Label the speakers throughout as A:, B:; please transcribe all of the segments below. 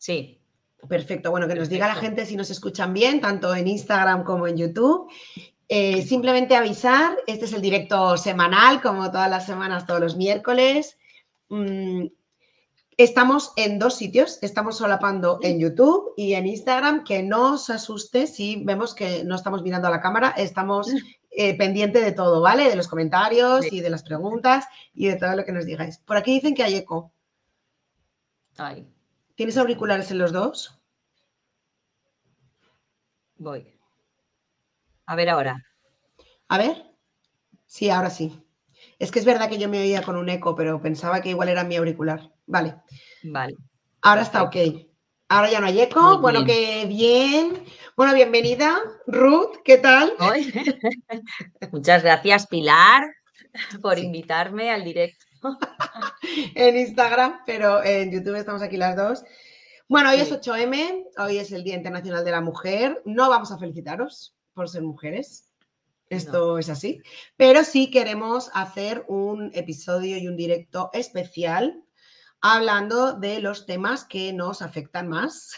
A: Sí,
B: Perfecto, bueno, que nos diga la
A: perfecto.
B: gente si nos escuchan bien, tanto en Instagram como en YouTube. Simplemente avisar, este es el directo semanal, como todas las semanas, todos los miércoles. Estamos en 2 sitios, estamos solapando en YouTube y en Instagram, que no os asuste si vemos que no estamos mirando a la cámara, estamos pendiente de todo, ¿vale? De los comentarios y de las preguntas y de todo lo que nos digáis. Por aquí dicen que hay eco.
A: Ahí,
B: ¿Tienes
A: está.
B: auriculares en los dos?
A: Voy. A ver ahora.
B: A ver. Sí, ahora sí. Es que es verdad que yo me oía con un eco, pero pensaba que igual era mi auricular. Vale.
A: Vale,
B: Ahora está ok.
A: perfecto.
B: Ahora ya no hay
A: Muy
B: eco. Bueno,
A: bien.
B: qué bien. Bueno, bienvenida, Ruth. ¿Qué tal?
A: Hoy. Muchas gracias, Pilar, por
B: Sí,
A: invitarme al directo.
B: en Instagram, pero en YouTube estamos aquí las dos. Bueno, hoy es
A: Sí,
B: 8M, hoy es el Día Internacional de la Mujer. No vamos a felicitaros por ser mujeres,
A: no.
B: esto es así, pero sí queremos hacer un episodio y un directo especial hablando de los temas que nos afectan más,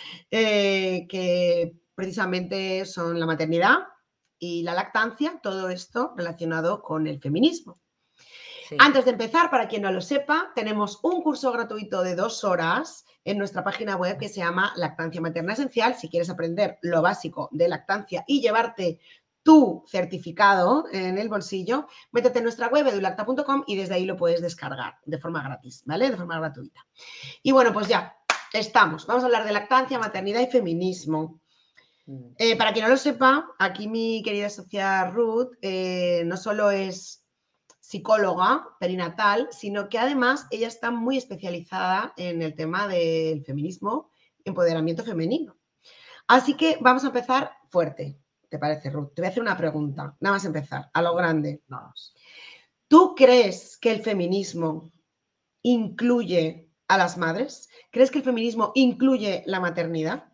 B: que precisamente son la maternidad y la lactancia, todo esto relacionado con el feminismo.
A: Sí.
B: Antes de empezar, para quien no lo sepa, tenemos un curso gratuito de 2 horas en nuestra página web que se llama Lactancia Materna Esencial. Si quieres aprender lo básico de lactancia y llevarte tu certificado en el bolsillo, métete en nuestra web edulacta.com y desde ahí lo puedes descargar de forma gratis, ¿vale? De forma gratuita. Y bueno, pues ya estamos. Vamos a hablar de lactancia, maternidad y feminismo. Para quien no lo sepa, aquí mi querida socia Ruth no solo es psicóloga perinatal, sino que además ella está muy especializada en el tema del feminismo, empoderamiento femenino. Así que vamos a empezar fuerte, ¿te parece, Ruth? Te voy a hacer una pregunta, nada más empezar, a lo grande.
A: Vamos.
B: ¿Tú crees que el feminismo incluye a las madres? ¿Crees que el feminismo incluye la maternidad?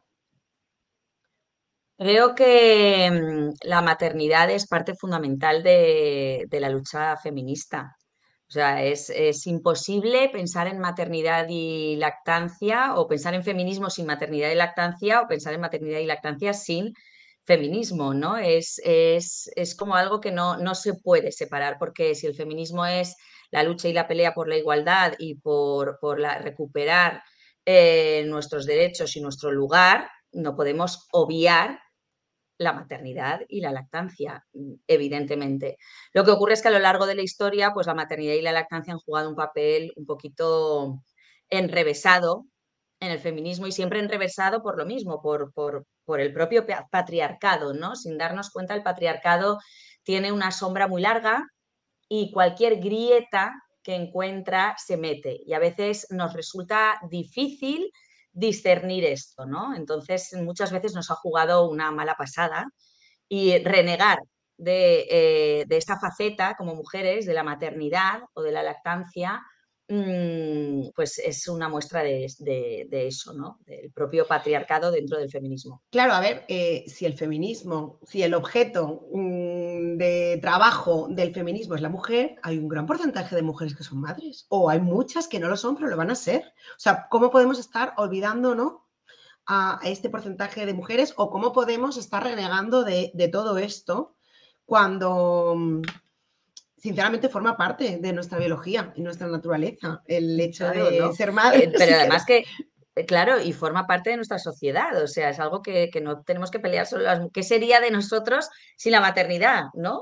A: Creo que la maternidad es parte fundamental de la lucha feminista. O sea, es imposible pensar en maternidad y lactancia o pensar en feminismo sin maternidad y lactancia o pensar en maternidad y lactancia sin feminismo, ¿no? Es como algo que no se puede separar porque si el feminismo es la lucha y la pelea por la igualdad y por recuperar nuestros derechos y nuestro lugar, no podemos obviar la maternidad y la lactancia, evidentemente. Lo que ocurre es que a lo largo de la historia, pues la maternidad y la lactancia han jugado un papel un poquito enrevesado en el feminismo y siempre enrevesado por lo mismo, por el propio patriarcado, ¿no? Sin darnos cuenta, el patriarcado tiene una sombra muy larga y cualquier grieta que encuentra se mete y a veces nos resulta difícil discernir esto, ¿no? Entonces muchas veces nos ha jugado una mala pasada y renegar de esta faceta como mujeres, de la maternidad o de la lactancia, pues es una muestra de eso, ¿no? Del propio patriarcado dentro del feminismo.
B: Claro, a ver, si el feminismo, si el objeto de trabajo del feminismo es la mujer, hay un gran porcentaje de mujeres que son madres. O hay muchas que no lo son, pero lo van a ser. O sea, ¿cómo podemos estar olvidando, ¿no? A este porcentaje de mujeres o cómo podemos estar renegando de todo esto cuando, sinceramente, forma parte de nuestra biología y nuestra naturaleza, el hecho
A: Claro,
B: de
A: ¿no?
B: ser madre,
A: Pero
B: si
A: además
B: quieres.
A: que, claro, y forma parte de nuestra sociedad, o sea, es algo que no tenemos que pelear solo las... ¿Qué sería de nosotros sin la maternidad, no?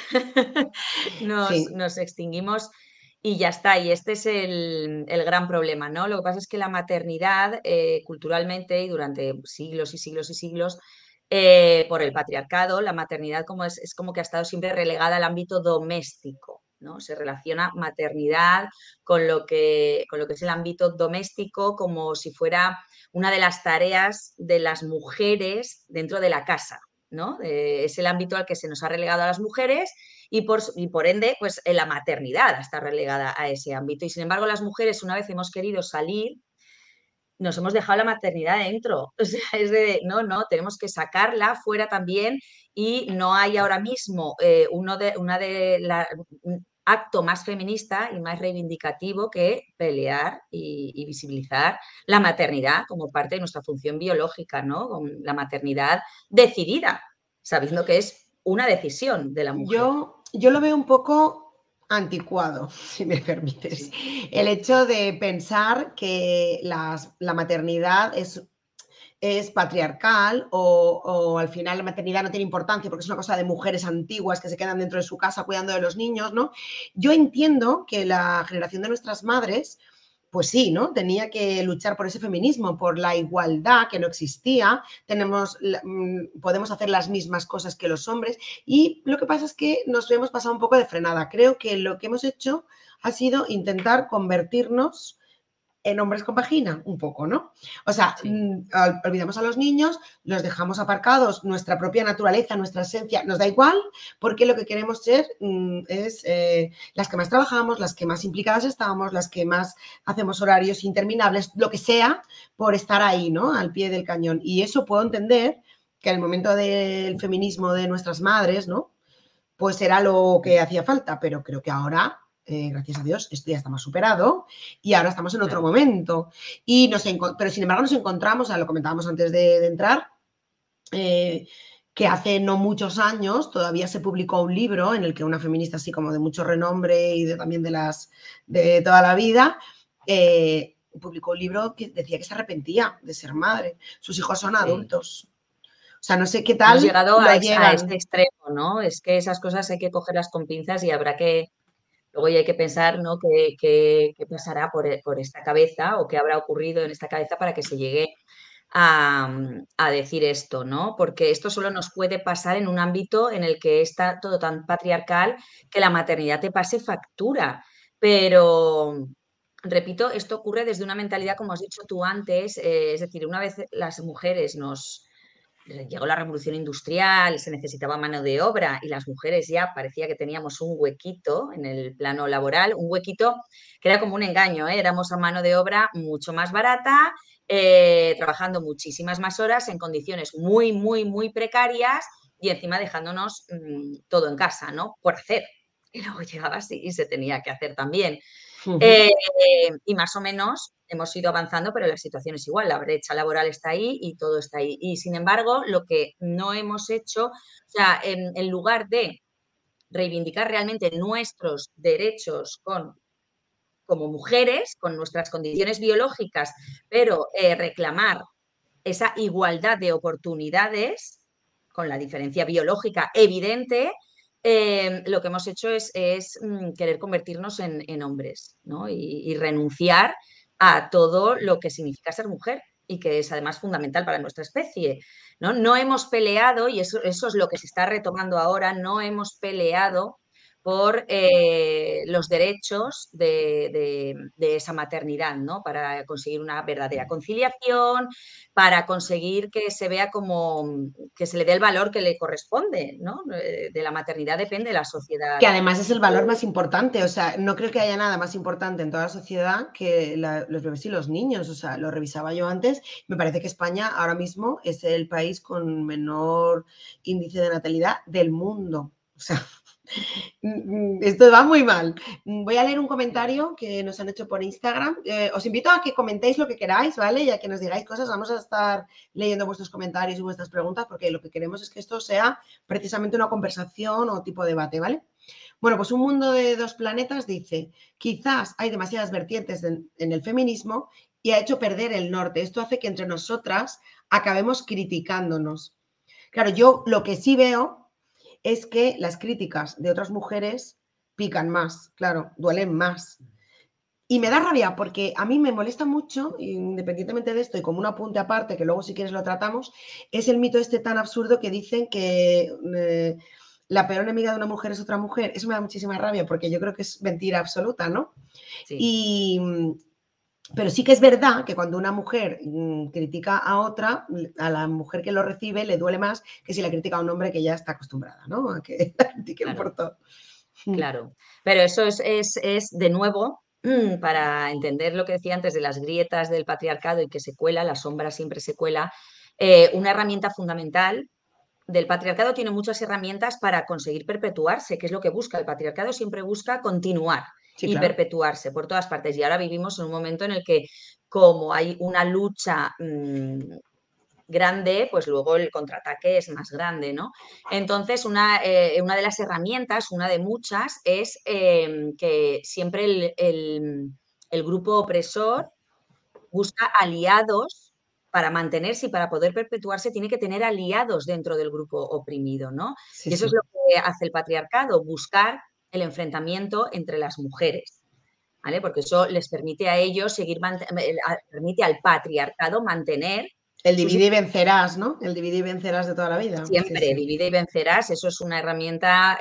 B: Sí,
A: Nos extinguimos y ya está, y este es el gran problema, ¿no? Lo que pasa es que la maternidad, culturalmente y durante siglos y siglos y siglos, por el patriarcado, la maternidad como es como que ha estado siempre relegada al ámbito doméstico, ¿no? Se relaciona maternidad con lo que es el ámbito doméstico como si fuera una de las tareas de las mujeres dentro de la casa, ¿no? Es el ámbito al que se nos ha relegado a las mujeres y por ende, pues la maternidad está relegada a ese ámbito. Y sin embargo, las mujeres, una vez hemos querido salir, nos hemos dejado la maternidad dentro. O sea, es de, no, tenemos que sacarla fuera también y no hay ahora mismo acto más feminista y más reivindicativo que pelear y visibilizar la maternidad como parte de nuestra función biológica, ¿no? Con la maternidad decidida, sabiendo que es una decisión de la mujer.
B: Yo lo veo un poco anticuado, si me permites.
A: Sí,
B: El
A: sí,
B: hecho de pensar que la maternidad es patriarcal o al final la maternidad no tiene importancia porque es una cosa de mujeres antiguas que se quedan dentro de su casa cuidando de los niños, ¿no? Yo entiendo que la generación de nuestras madres, pues sí, ¿no? Tenía que luchar por ese feminismo, por la igualdad que no existía, podemos hacer las mismas cosas que los hombres y lo que pasa es que nos hemos pasado un poco de frenada. Creo que lo que hemos hecho ha sido intentar convertirnos en hombres con vagina, un poco, ¿no? O sea,
A: sí.
B: olvidamos a los niños, los dejamos aparcados, nuestra propia naturaleza, nuestra esencia, nos da igual, porque lo que queremos ser es las que más trabajamos, las que más implicadas estamos, las que más hacemos horarios interminables, lo que sea, por estar ahí, ¿no? Al pie del cañón. Y eso puedo entender que en el momento del feminismo de nuestras madres, ¿no? Pues era lo que hacía falta, pero creo que ahora, gracias a Dios, esto ya está más superado y ahora estamos en otro
A: Claro.
B: momento. Pero sin embargo nos encontramos, lo comentábamos antes de entrar, eh, que hace no muchos años todavía se publicó un libro en el que una feminista así como de mucho renombre y también de toda la vida, publicó un libro que decía que se arrepentía de ser madre. Sus hijos son
A: Sí.
B: adultos. O sea, no sé qué
A: Hemos
B: tal
A: llegado
B: lo
A: a este
B: llevan.
A: extremo, ¿no? Es que esas cosas hay que cogerlas con pinzas y habrá que, luego ya hay que pensar, ¿no? ¿Qué pasará por esta cabeza o qué habrá ocurrido en esta cabeza para que se llegue a decir esto, ¿no? Porque esto solo nos puede pasar en un ámbito en el que está todo tan patriarcal que la maternidad te pase factura. Pero, repito, esto ocurre desde una mentalidad, como has dicho tú antes, es decir, una vez las mujeres llegó la revolución industrial, se necesitaba mano de obra y las mujeres ya parecía que teníamos un huequito en el plano laboral, un huequito que era como un engaño, ¿eh? Éramos a mano de obra mucho más barata, trabajando muchísimas más horas en condiciones muy, muy, muy precarias y encima dejándonos todo en casa, ¿no? Por hacer. Y luego llegaba así y se tenía que hacer también. Eh, y más o menos hemos ido avanzando, pero la situación es igual, la brecha laboral está ahí y todo está ahí. Y sin embargo, lo que no hemos hecho, o sea, en lugar de reivindicar realmente nuestros derechos como mujeres, con nuestras condiciones biológicas, pero reclamar esa igualdad de oportunidades, con la diferencia biológica evidente, lo que hemos hecho es querer convertirnos en hombres, ¿no? Y renunciar a todo lo que significa ser mujer y que es además fundamental para nuestra especie, ¿no? No hemos peleado, y eso es lo que se está retomando ahora, no hemos peleado por los derechos de esa maternidad, ¿no? Para conseguir una verdadera conciliación, para conseguir que se vea como que se le dé el valor que le corresponde, ¿no? De la maternidad depende la sociedad.
B: Que además es el valor más importante, o sea, no creo que haya nada más importante en toda la sociedad que los bebés y los niños, o sea, lo revisaba yo antes, me parece que España ahora mismo es el país con menor índice de natalidad del mundo, o sea, esto va muy mal. Voy a leer un comentario que nos han hecho por Instagram. Os invito a que comentéis lo que queráis, ¿vale? Y a que nos digáis cosas. Vamos a estar leyendo vuestros comentarios y vuestras preguntas porque lo que queremos es que esto sea precisamente una conversación o tipo de debate, ¿vale? Bueno, pues un mundo de dos planetas dice, quizás hay demasiadas vertientes en el feminismo y ha hecho perder el norte. Esto hace que entre nosotras acabemos criticándonos. Claro, yo lo que sí veo es que las críticas de otras mujeres pican más, claro, duelen más. Y me da rabia porque a mí me molesta mucho, independientemente de esto y como un apunte aparte, que luego si quieres lo tratamos, es el mito este tan absurdo que dicen que la peor enemiga de una mujer es otra mujer. Eso me da muchísima rabia porque yo creo que es mentira absoluta, ¿no?
A: Sí,
B: Y, pero sí que es verdad que cuando una mujer critica a otra, a la mujer que lo recibe le duele más que si la critica a un hombre que ya está acostumbrada, ¿no? A que la critiquen por
A: claro,
B: todo.
A: claro. Pero eso es de nuevo, para entender lo que decía antes de las grietas del patriarcado y que se cuela, la sombra siempre se cuela, una herramienta fundamental del patriarcado tiene muchas herramientas para conseguir perpetuarse, que es lo que busca. El patriarcado siempre busca continuar
B: Sí,
A: y
B: claro.
A: perpetuarse por todas partes. Y ahora vivimos en un momento en el que, como hay una lucha grande, pues luego el contraataque es más grande, ¿no? Entonces, una de las herramientas, una de muchas, es que siempre el grupo opresor busca aliados para mantenerse y para poder perpetuarse, tiene que tener aliados dentro del grupo oprimido, ¿no?
B: Sí,
A: Y eso es
B: sí.
A: lo que hace el patriarcado, buscar el enfrentamiento entre las mujeres, ¿vale? Porque eso les permite a ellos permite al patriarcado mantener
B: El
A: sus
B: divide y vencerás, ¿no? El divide y vencerás de toda la vida. Sí,
A: siempre,
B: sí.
A: divide y vencerás, eso es una herramienta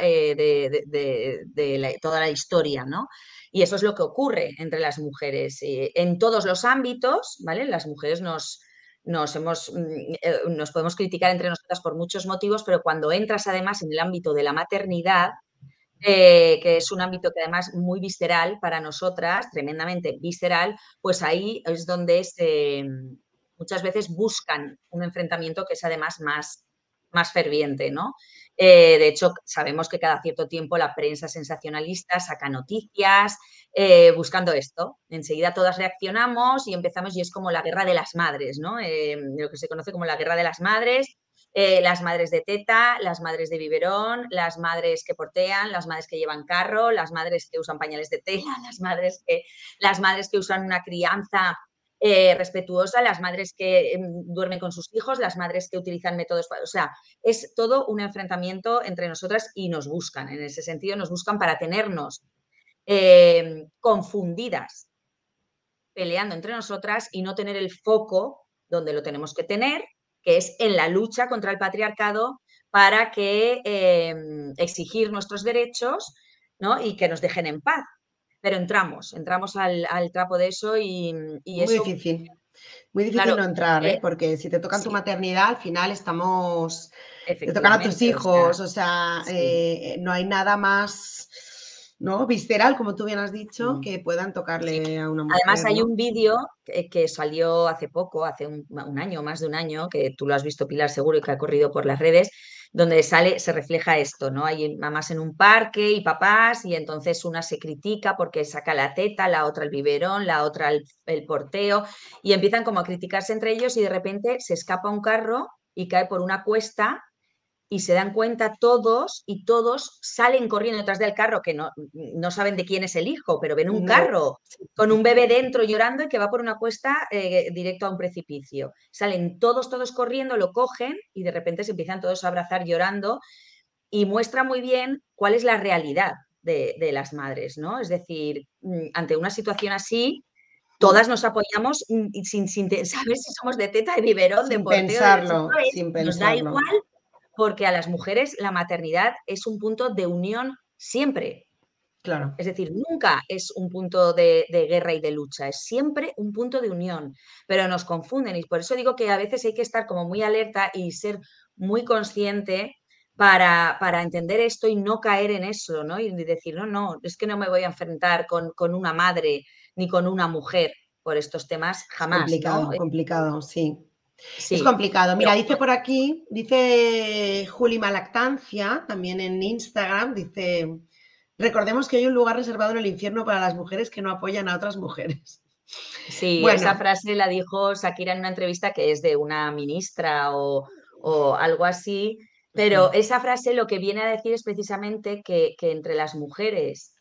A: de toda la historia, ¿no? Y eso es lo que ocurre entre las mujeres. En todos los ámbitos, ¿vale? Las mujeres nos podemos criticar entre nosotras por muchos motivos, pero cuando entras además en el ámbito de la maternidad, que es un ámbito que además muy visceral para nosotras, tremendamente visceral, pues ahí es donde muchas veces buscan un enfrentamiento que es además más ferviente, ¿no? De hecho, sabemos que cada cierto tiempo la prensa sensacionalista saca noticias buscando esto. Enseguida todas reaccionamos y empezamos y es como la guerra de las madres, ¿no? Lo que se conoce como la guerra de las madres de teta, las madres de biberón, las madres que portean, las madres que llevan carro, las madres que usan pañales de tela, las madres que usan una crianza respetuosa, las madres que duermen con sus hijos, las madres que utilizan métodos, o sea, es todo un enfrentamiento entre nosotras y nos buscan, en ese sentido nos buscan para tenernos confundidas, peleando entre nosotras y no tener el foco donde lo tenemos que tener, que es en la lucha contra el patriarcado para que exigir nuestros derechos, ¿no? Y que nos dejen en paz. Pero entramos al trapo de eso y
B: Muy
A: eso,
B: difícil. Muy difícil
A: claro,
B: no entrar, ¿eh?
A: eh,
B: Porque si te tocan tu
A: sí,
B: maternidad, al final estamos te tocan a tus
A: efectivamente, o sea,
B: hijos, o sea,
A: sí.
B: no hay nada más, ¿no? Visceral, como tú bien has dicho,
A: Mm.
B: que puedan
A: Sí.
B: tocarle a una
A: Además,
B: mujer,
A: hay
B: ¿no?
A: un vídeo que salió hace poco, hace un año, más de un año, que tú lo has visto, Pilar, seguro, y que ha corrido por las redes, donde se refleja esto, ¿no? Hay mamás en un parque y papás, y entonces una se critica porque saca la teta, la otra el biberón, la otra el porteo, y empiezan como a criticarse entre ellos y de repente se escapa un carro y cae por una cuesta y se dan cuenta todos y todos salen corriendo detrás del carro, que no saben de quién es el hijo, pero ven un
B: No.
A: carro
B: Sí, sí,
A: con un
B: sí.
A: bebé dentro llorando y que va por una cuesta directo a un precipicio. Salen todos corriendo, lo cogen y de repente se empiezan todos a abrazar llorando y muestra muy bien cuál es la realidad de las madres, ¿no? Es decir, ante una situación así,
B: Mm.
A: todas nos apoyamos sin saber si somos de teta, de biberón, de
B: Sin
A: porteo, de
B: pensarlo,
A: esto
B: sin
A: nos da
B: pensarlo.
A: igual porque a las mujeres la maternidad es un punto de unión siempre.
B: Claro.
A: Es decir, nunca es un punto de guerra y de lucha, es siempre un punto de unión, pero nos confunden y por eso digo que a veces hay que estar como muy alerta y ser muy consciente para entender esto y no caer en eso, ¿no? Y decir, no, es que no me voy a enfrentar con una madre ni con una mujer por estos temas
B: Es
A: jamás, ¿no?
B: complicado, complicado, sí. Es
A: Sí,
B: complicado.
A: pero
B: Mira, dice por aquí, dice Juli Malactancia, también en Instagram, dice, recordemos que hay un lugar reservado en el infierno para las mujeres que no apoyan a otras mujeres.
A: sí, esa
B: Bueno,
A: frase la dijo Shakira en una entrevista que es de una ministra o algo así, pero
B: sí.
A: esa frase lo que viene a decir es precisamente que entre las mujeres,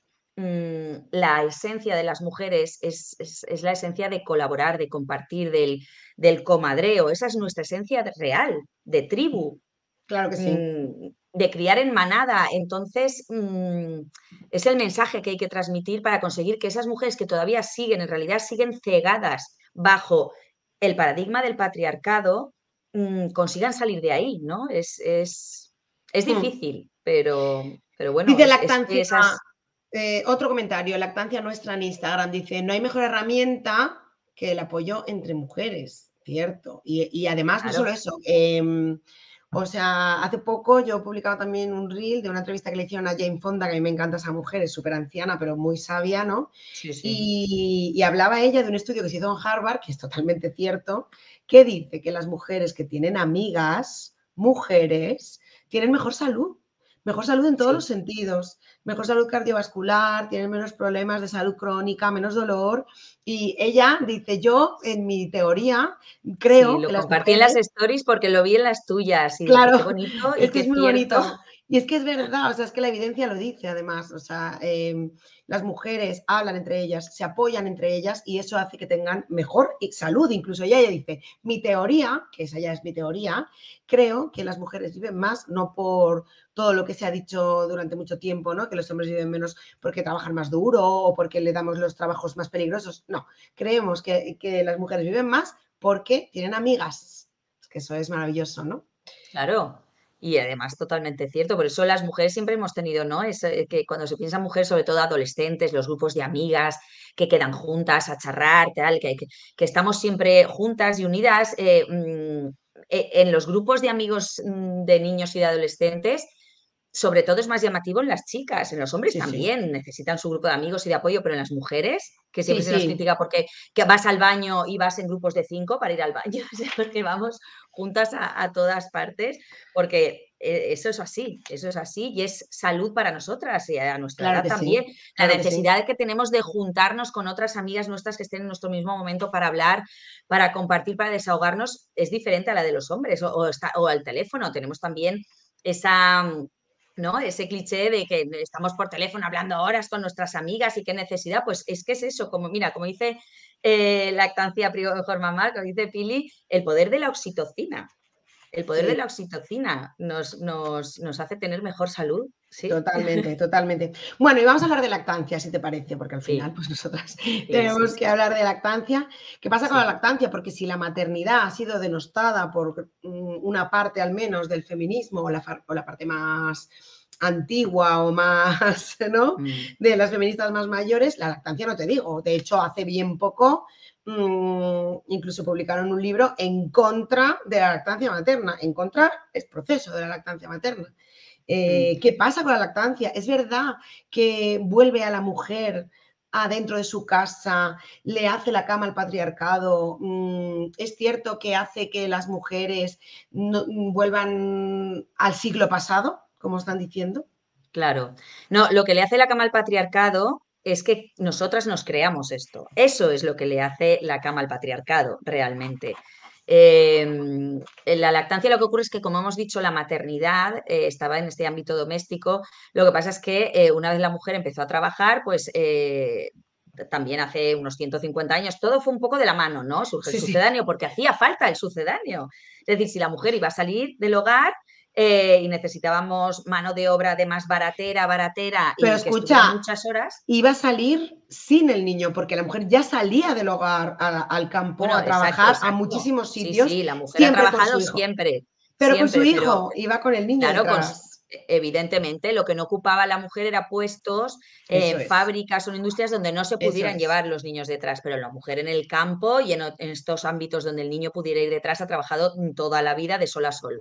A: la esencia de las mujeres es la esencia de colaborar, de compartir, del comadreo, esa es nuestra esencia real, de tribu,
B: Claro que sí.
A: de criar en manada. Entonces, es el mensaje que hay que transmitir para conseguir que esas mujeres que todavía siguen, en realidad siguen cegadas bajo el paradigma del patriarcado, consigan salir de ahí, ¿no? Es
B: Hmm.
A: difícil, pero bueno,
B: Dice
A: es que
B: Lactancia,
A: esas...
B: otro comentario, Lactancia nuestra en Instagram, dice, no hay mejor herramienta que el apoyo entre mujeres, cierto. Y además, no solo
A: Claro,
B: eso, o sea, hace poco yo he publicado también un reel de una entrevista que le hicieron a Jane Fonda, que a mí me encanta esa mujer, es súper anciana, pero muy sabia, ¿no?
A: sí, sí.
B: Y hablaba ella de un estudio que se hizo en Harvard, que es totalmente cierto, que dice que las mujeres que tienen amigas mujeres tienen mejor salud en todos los
A: Sí,
B: sentidos, mejor salud cardiovascular, tienen menos problemas de salud crónica, menos dolor. Y ella dice, yo en mi teoría
A: sí,
B: creo
A: lo
B: que las
A: compartí en las
B: mujeres.
A: stories porque lo vi en las tuyas y dije,
B: Claro,
A: qué bonito y
B: es que
A: qué
B: es muy
A: cierto.
B: bonito. Y es que es verdad, o sea, es que la evidencia lo dice además, o sea, las mujeres hablan entre ellas, se apoyan entre ellas y eso hace que tengan mejor salud. Incluso ella dice, mi teoría, que esa ya es mi teoría, creo que las mujeres viven más, no por todo lo que se ha dicho durante mucho tiempo, ¿no? Que los hombres viven menos porque trabajan más duro o porque le damos los trabajos más peligrosos. No, creemos que las mujeres viven más porque tienen amigas. Es que eso es maravilloso, ¿no?
A: Claro, y además totalmente cierto. Por eso las mujeres siempre hemos tenido, ¿no? Es que cuando se piensa en mujeres, sobre todo adolescentes, los grupos de amigas que quedan juntas a charrar, tal, que estamos siempre juntas y unidas. En los grupos de amigos de niños y de adolescentes, sobre todo es más llamativo en las chicas, en los hombres
B: Sí, sí.
A: también necesitan su grupo de amigos y de apoyo, pero en las mujeres, que
B: Sí,
A: siempre se nos
B: sí,
A: critica porque que vas al baño y vas en grupos de 5 para ir al baño, o sea, porque vamos juntas a todas partes, porque eso es así y es salud para nosotras y a nuestra
B: claro
A: edad
B: que
A: también.
B: sí,
A: La
B: claro que sí.
A: necesidad que tenemos de juntarnos con otras amigas nuestras que estén en nuestro mismo momento para hablar, para compartir, para desahogarnos, es diferente a la de los hombres o al teléfono. Tenemos también esa... ¿no? Ese cliché de que estamos por teléfono hablando horas con nuestras amigas y qué necesidad, pues es que es eso, como mira, como dice lactancia mejor mamá, como dice Pili, el poder de la oxitocina. El poder de
B: Sí,
A: la oxitocina nos hace tener mejor salud, ¿sí?
B: totalmente, totalmente. Bueno, y vamos a hablar de lactancia, si te parece, porque al final,
A: Sí,
B: pues nosotras
A: sí, sí,
B: tenemos que
A: sí,
B: hablar de lactancia. ¿Qué pasa con la
A: sí,
B: lactancia? Porque si la maternidad ha sido denostada por una parte al menos del feminismo o la parte más antigua o más, ¿no?
A: mm,
B: De las feministas más mayores, la lactancia no te digo. De hecho, hace bien poco incluso publicaron un libro en contra de la lactancia materna, en contra del proceso de la lactancia materna.
A: mm.
B: ¿Qué pasa con la lactancia? ¿Es verdad que vuelve a la mujer adentro de su casa, le hace la cama al patriarcado? ¿Es cierto que hace que las mujeres vuelvan al siglo pasado, como están diciendo?
A: Claro. No, lo que le hace la cama al patriarcado es que nosotras nos creamos esto. Eso es lo que le hace la cama al patriarcado, realmente. En la lactancia lo que ocurre es que, como hemos dicho, la maternidad estaba en este ámbito doméstico. Lo que pasa es que una vez la mujer empezó a trabajar, pues también hace unos 150 años, todo fue un poco de la mano, ¿no? Surge el
B: Sí, sí.
A: sucedáneo porque hacía falta el sucedáneo. Es decir, si la mujer iba a salir del hogar, y necesitábamos mano de obra de más baratera
B: Pero
A: y que estuviera
B: escucha,
A: muchas horas.
B: iba a salir sin el niño, porque la mujer ya salía del hogar al campo
A: Bueno,
B: a
A: exacto,
B: trabajar a
A: exacto.
B: muchísimos
A: Sí,
B: sitios,
A: sí, la mujer ha
B: siempre con su
A: trabajado
B: hijo.
A: siempre,
B: Pero con su
A: siempre, pero
B: hijo, iba con el niño
A: claro,
B: detrás.
A: evidentemente lo que no ocupaba la mujer era puestos
B: Eso
A: en
B: es,
A: fábricas o en industrias donde no se
B: eso
A: pudieran
B: es.
A: llevar los niños detrás, pero la mujer en el campo y en estos ámbitos donde el niño pudiera ir detrás ha trabajado toda la vida de sol a sol.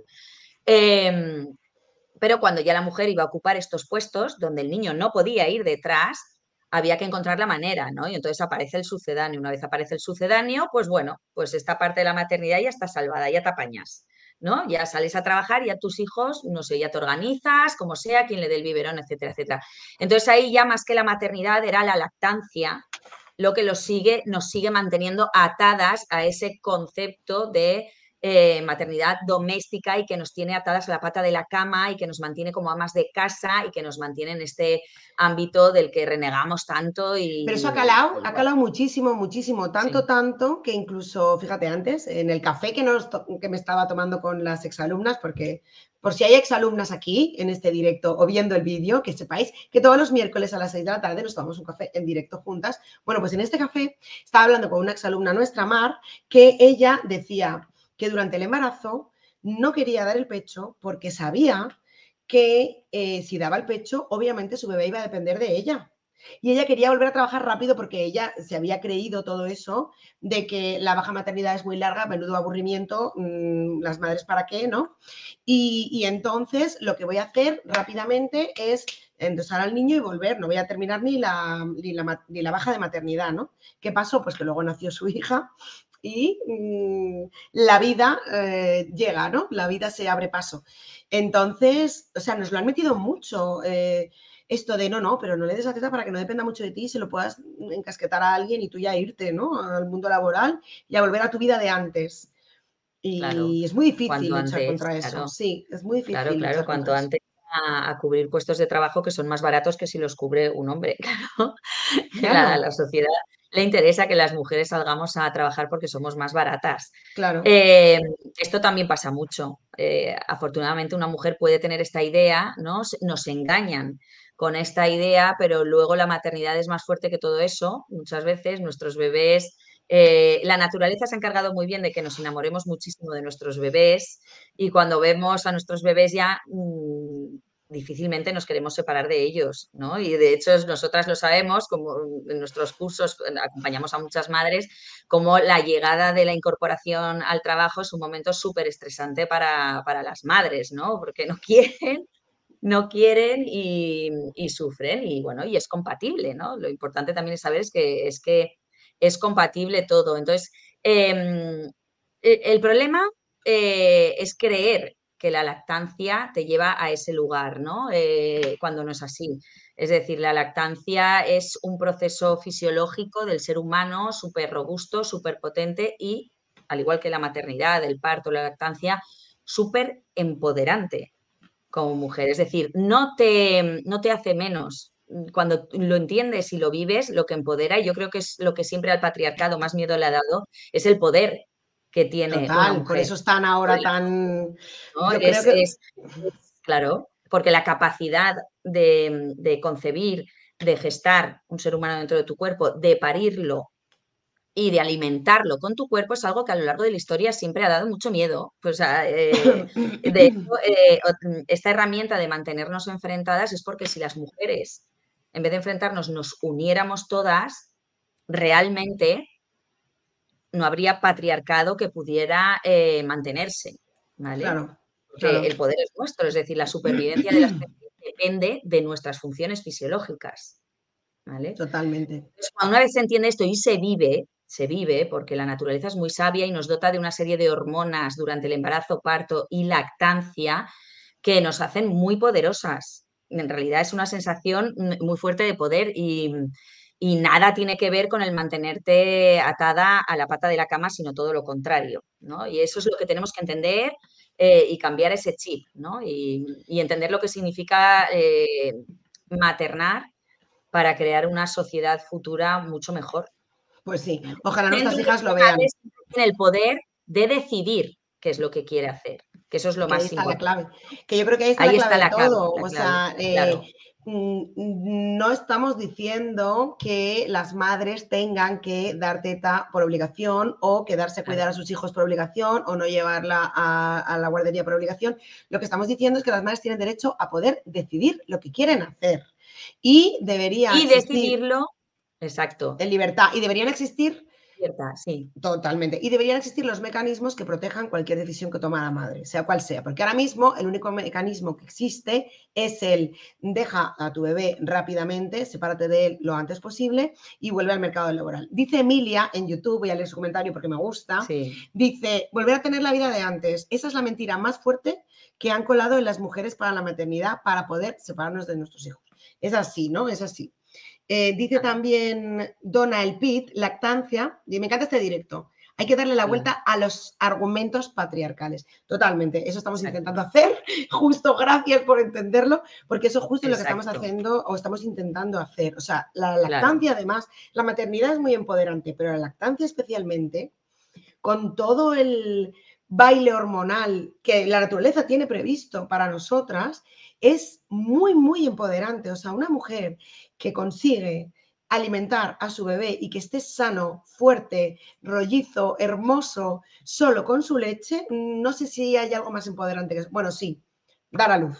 A: Eh, Pero cuando ya la mujer iba a ocupar estos puestos donde el niño no podía ir detrás, había que encontrar la manera, ¿no? Y entonces aparece el sucedáneo. Una vez aparece el sucedáneo, pues bueno, pues esta parte de la maternidad ya está salvada, ya te apañas, ¿no? Ya sales a trabajar, ya tus hijos, no sé, ya te organizas, como sea, quien le dé el biberón, etcétera, etcétera. Entonces ahí ya más que la maternidad era la lactancia, lo que nos sigue manteniendo atadas a ese concepto de maternidad doméstica y que nos tiene atadas a la pata de la cama y que nos mantiene como amas de casa y que nos mantiene en este ámbito del que renegamos tanto
B: Pero eso
A: y
B: ha
A: bueno,
B: calado muchísimo, muchísimo, tanto,
A: sí,
B: tanto, que incluso, fíjate, antes, en el café que me estaba tomando con las exalumnas, porque por si hay exalumnas aquí en este directo o viendo el vídeo, que sepáis que todos los miércoles a las 6 de la tarde nos tomamos un café en directo juntas. Bueno, pues en este café estaba hablando con una exalumna nuestra, Mar, que ella decía que durante el embarazo no quería dar el pecho porque sabía que si daba el pecho, obviamente su bebé iba a depender de ella. Y ella quería volver a trabajar rápido porque ella se había creído todo eso de que la baja maternidad es muy larga, menudo aburrimiento, las madres para qué, ¿no? Y entonces lo que voy a hacer rápidamente es endosar al niño y volver, no voy a terminar ni la baja de maternidad, ¿no? ¿Qué pasó? Pues que luego nació su hija y la vida llega, ¿no? La vida se abre paso. Entonces, o sea, nos lo han metido mucho. Esto de no, pero no le des la teta para que no dependa mucho de ti y se lo puedas encasquetar a alguien y tú ya irte, ¿no? Al mundo laboral y a volver a tu vida de antes.
A: Claro,
B: Y es muy difícil
A: cuanto
B: luchar
A: antes,
B: contra eso.
A: claro,
B: Sí, es muy
A: claro,
B: difícil
A: claro,
B: luchar contra
A: cuanto
B: eso.
A: antes a cubrir puestos de trabajo que son más baratos que si los cubre un hombre, claro. A
B: Claro,
A: la sociedad le interesa que las mujeres salgamos a trabajar porque somos más baratas.
B: claro.
A: Eh, Esto también pasa mucho. Afortunadamente una mujer puede tener esta idea, ¿no? Nos engañan con esta idea, pero luego la maternidad es más fuerte que todo eso. Muchas veces nuestros bebés, la naturaleza se ha encargado muy bien de que nos enamoremos muchísimo de nuestros bebés y cuando vemos a nuestros bebés ya difícilmente nos queremos separar de ellos, ¿no? Y de hecho nosotras lo sabemos, como en nuestros cursos acompañamos a muchas madres, como la llegada de la incorporación al trabajo es un momento súper estresante para las madres, ¿no? Porque no quieren, no quieren y sufren y bueno, y es compatible, ¿no? Lo importante también es saber es que es compatible todo. Entonces, el problema es creer que la lactancia te lleva a ese lugar, ¿no? Cuando no es así. Es decir, la lactancia es un proceso fisiológico del ser humano súper robusto, súper potente y, al igual que la maternidad, el parto, la lactancia, súper empoderante como mujer. Es decir, no te hace menos. Cuando lo entiendes y lo vives, lo que empodera, y yo creo que es lo que siempre al patriarcado más miedo le ha dado, es el poder que tiene una
B: Total, por
A: mujer
B: eso están
A: sobre
B: ahora
A: la
B: tan.
A: ¿no?
B: Yo creo que.
A: Claro, porque la capacidad de concebir, de gestar un ser humano dentro de tu cuerpo, de parirlo y de alimentarlo con tu cuerpo es algo que a lo largo de la historia siempre ha dado mucho miedo. Pues, de hecho, esta herramienta de mantenernos enfrentadas es porque si las mujeres, en vez de enfrentarnos, nos uniéramos todas, realmente no habría patriarcado que pudiera mantenerse, ¿vale?
B: Claro,
A: Porque
B: claro.
A: el poder es nuestro, es decir, la supervivencia de la especie depende de nuestras funciones fisiológicas, ¿vale?
B: Totalmente.
A: Entonces, cuando una vez se entiende esto y se vive, porque la naturaleza es muy sabia y nos dota de una serie de hormonas durante el embarazo, parto y lactancia que nos hacen muy poderosas. En realidad es una sensación muy fuerte de poder y nada tiene que ver con el mantenerte atada a la pata de la cama, sino todo lo contrario, ¿no? Y eso es lo que tenemos que entender y cambiar ese chip, ¿no? Y entender lo que significa maternar para crear una sociedad futura mucho mejor,
B: Pues sí,
A: ¿vale?
B: ojalá
A: Dentro
B: nuestras
A: de
B: hijas
A: que
B: lo
A: la madre
B: vean,
A: siempre tiene el poder de decidir qué es lo que quiere hacer, que eso es lo
B: que ahí
A: más
B: está la
A: importante.
B: clave. Que yo creo que ahí está la
A: Ahí
B: clave
A: está
B: de
A: la clave,
B: todo.
A: la
B: O
A: clave,
B: sea,
A: claro,
B: no estamos diciendo que las madres tengan que dar teta por obligación o quedarse a cuidar a
A: claro.
B: sus hijos por obligación o no llevarla a la guardería por obligación. Lo que estamos diciendo es que las madres tienen derecho a poder decidir lo que quieren hacer. Y debería
A: Y
B: existir
A: decidirlo, exacto,
B: en libertad y deberían existir.
A: cierta, sí,
B: Totalmente. Y deberían existir los mecanismos que protejan cualquier decisión que toma la madre, sea cual sea. Porque ahora mismo el único mecanismo que existe es el deja a tu bebé rápidamente, sepárate de él lo antes posible y vuelve al mercado laboral. Dice Emilia en YouTube, voy a leer su comentario porque me gusta,
A: sí,
B: dice, volver a tener la vida de antes. Esa es la mentira más fuerte que han colado en las mujeres para la maternidad para poder separarnos de nuestros hijos. Es así, ¿no? Es así. Dice
A: claro,
B: también Donna El Pit, lactancia, y me encanta este directo. Hay que darle la vuelta
A: sí,
B: a los argumentos patriarcales. Totalmente, eso estamos
A: exacto,
B: intentando hacer. Justo, gracias por entenderlo, porque eso justo es lo que estamos
A: exacto,
B: haciendo o estamos intentando hacer. O sea, la
A: claro,
B: lactancia además, la maternidad es muy empoderante, pero la lactancia especialmente, con todo el baile hormonal que la naturaleza tiene previsto para nosotras, es muy, muy empoderante. O sea, una mujer que consigue alimentar a su bebé y que esté sano, fuerte, rollizo, hermoso, solo con su leche, no sé si hay algo más empoderante que eso. Bueno, sí, dar a luz.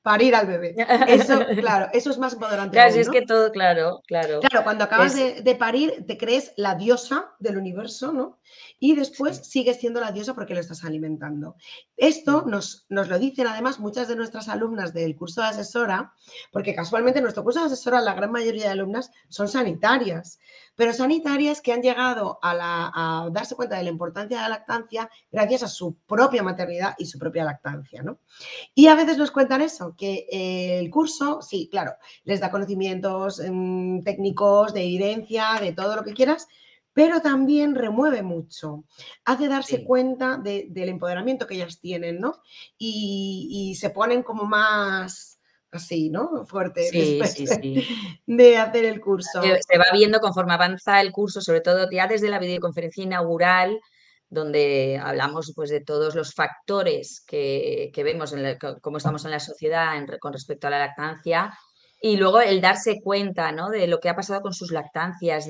B: parir al bebé. Eso, claro, eso es más empoderante
A: Claro, si
B: aún,
A: es que
B: ¿no?
A: todo, claro, claro.
B: Claro, cuando acabas
A: Es,
B: de parir, te crees la diosa del universo, ¿no? Y después
A: sí,
B: sigues siendo la diosa porque lo estás alimentando. Esto
A: mm,
B: nos lo dicen además muchas de nuestras alumnas del curso de asesora, porque casualmente en nuestro curso de asesora la gran mayoría de alumnas son sanitarias, pero sanitarias que han llegado a darse cuenta de la importancia de la lactancia gracias a su propia maternidad y su propia lactancia, ¿no? Y a veces nos cuentan eso, que el curso, sí, claro, les da conocimientos técnicos, de evidencia, de todo lo que quieras, pero también remueve mucho, hace darse
A: sí.
B: cuenta del empoderamiento que ellas tienen, ¿no? Y se ponen como más así, ¿no? Fuertes
A: Sí,
B: después
A: sí, sí.
B: de hacer el curso.
A: Se va viendo conforme avanza el curso, sobre todo ya desde la videoconferencia inaugural, donde hablamos pues, de todos los factores que vemos, cómo estamos en la sociedad con respecto a la lactancia, y luego el darse cuenta, ¿no? De lo que ha pasado con sus lactancias,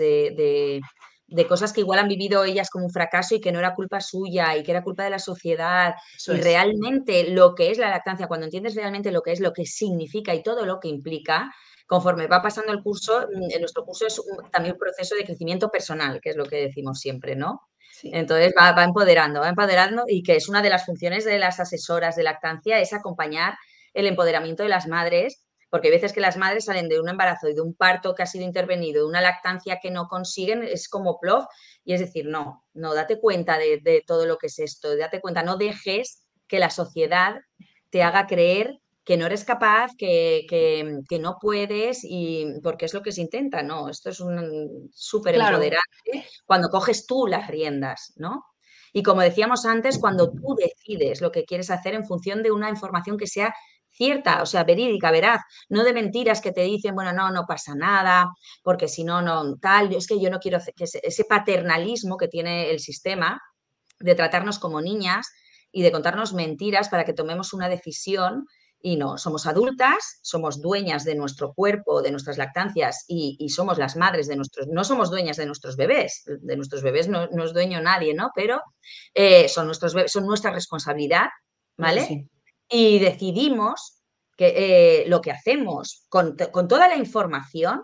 A: de cosas que igual han vivido ellas como un fracaso y que no era culpa suya y que era culpa de la sociedad,
B: Eso
A: y
B: es,
A: realmente lo que es la lactancia, cuando entiendes realmente lo que es, lo que significa y todo lo que implica, conforme va pasando el curso, en nuestro curso es también un proceso de crecimiento personal, que es lo que decimos siempre, ¿no?
B: sí.
A: Entonces va empoderando y que es una de las funciones de las asesoras de lactancia, es acompañar el empoderamiento de las madres, porque hay veces que las madres salen de un embarazo y de un parto que ha sido intervenido, de una lactancia que no consiguen, es como plof, y es decir, no, no, date cuenta de todo lo que es esto, date cuenta, no dejes que la sociedad te haga creer que no eres capaz, que no puedes, y porque es lo que se intenta, ¿no? Esto es un súper
B: Claro,
A: empoderante cuando coges tú las riendas, ¿no? Y como decíamos antes, cuando tú decides lo que quieres hacer en función de una información que sea cierta, o sea, verídica, veraz, no de mentiras que te dicen, bueno, no, no pasa nada, porque si no, no, tal, es que yo no quiero que ese paternalismo que tiene el sistema de tratarnos como niñas y de contarnos mentiras para que tomemos una decisión. Y no, somos adultas, somos dueñas de nuestro cuerpo, de nuestras lactancias y somos las madres de nuestros, no somos dueñas de nuestros bebés no, no es dueño nadie, ¿no? Pero son nuestros bebés, son nuestra responsabilidad,
B: eso
A: ¿vale?
B: sí.
A: Y decidimos lo que hacemos con toda la información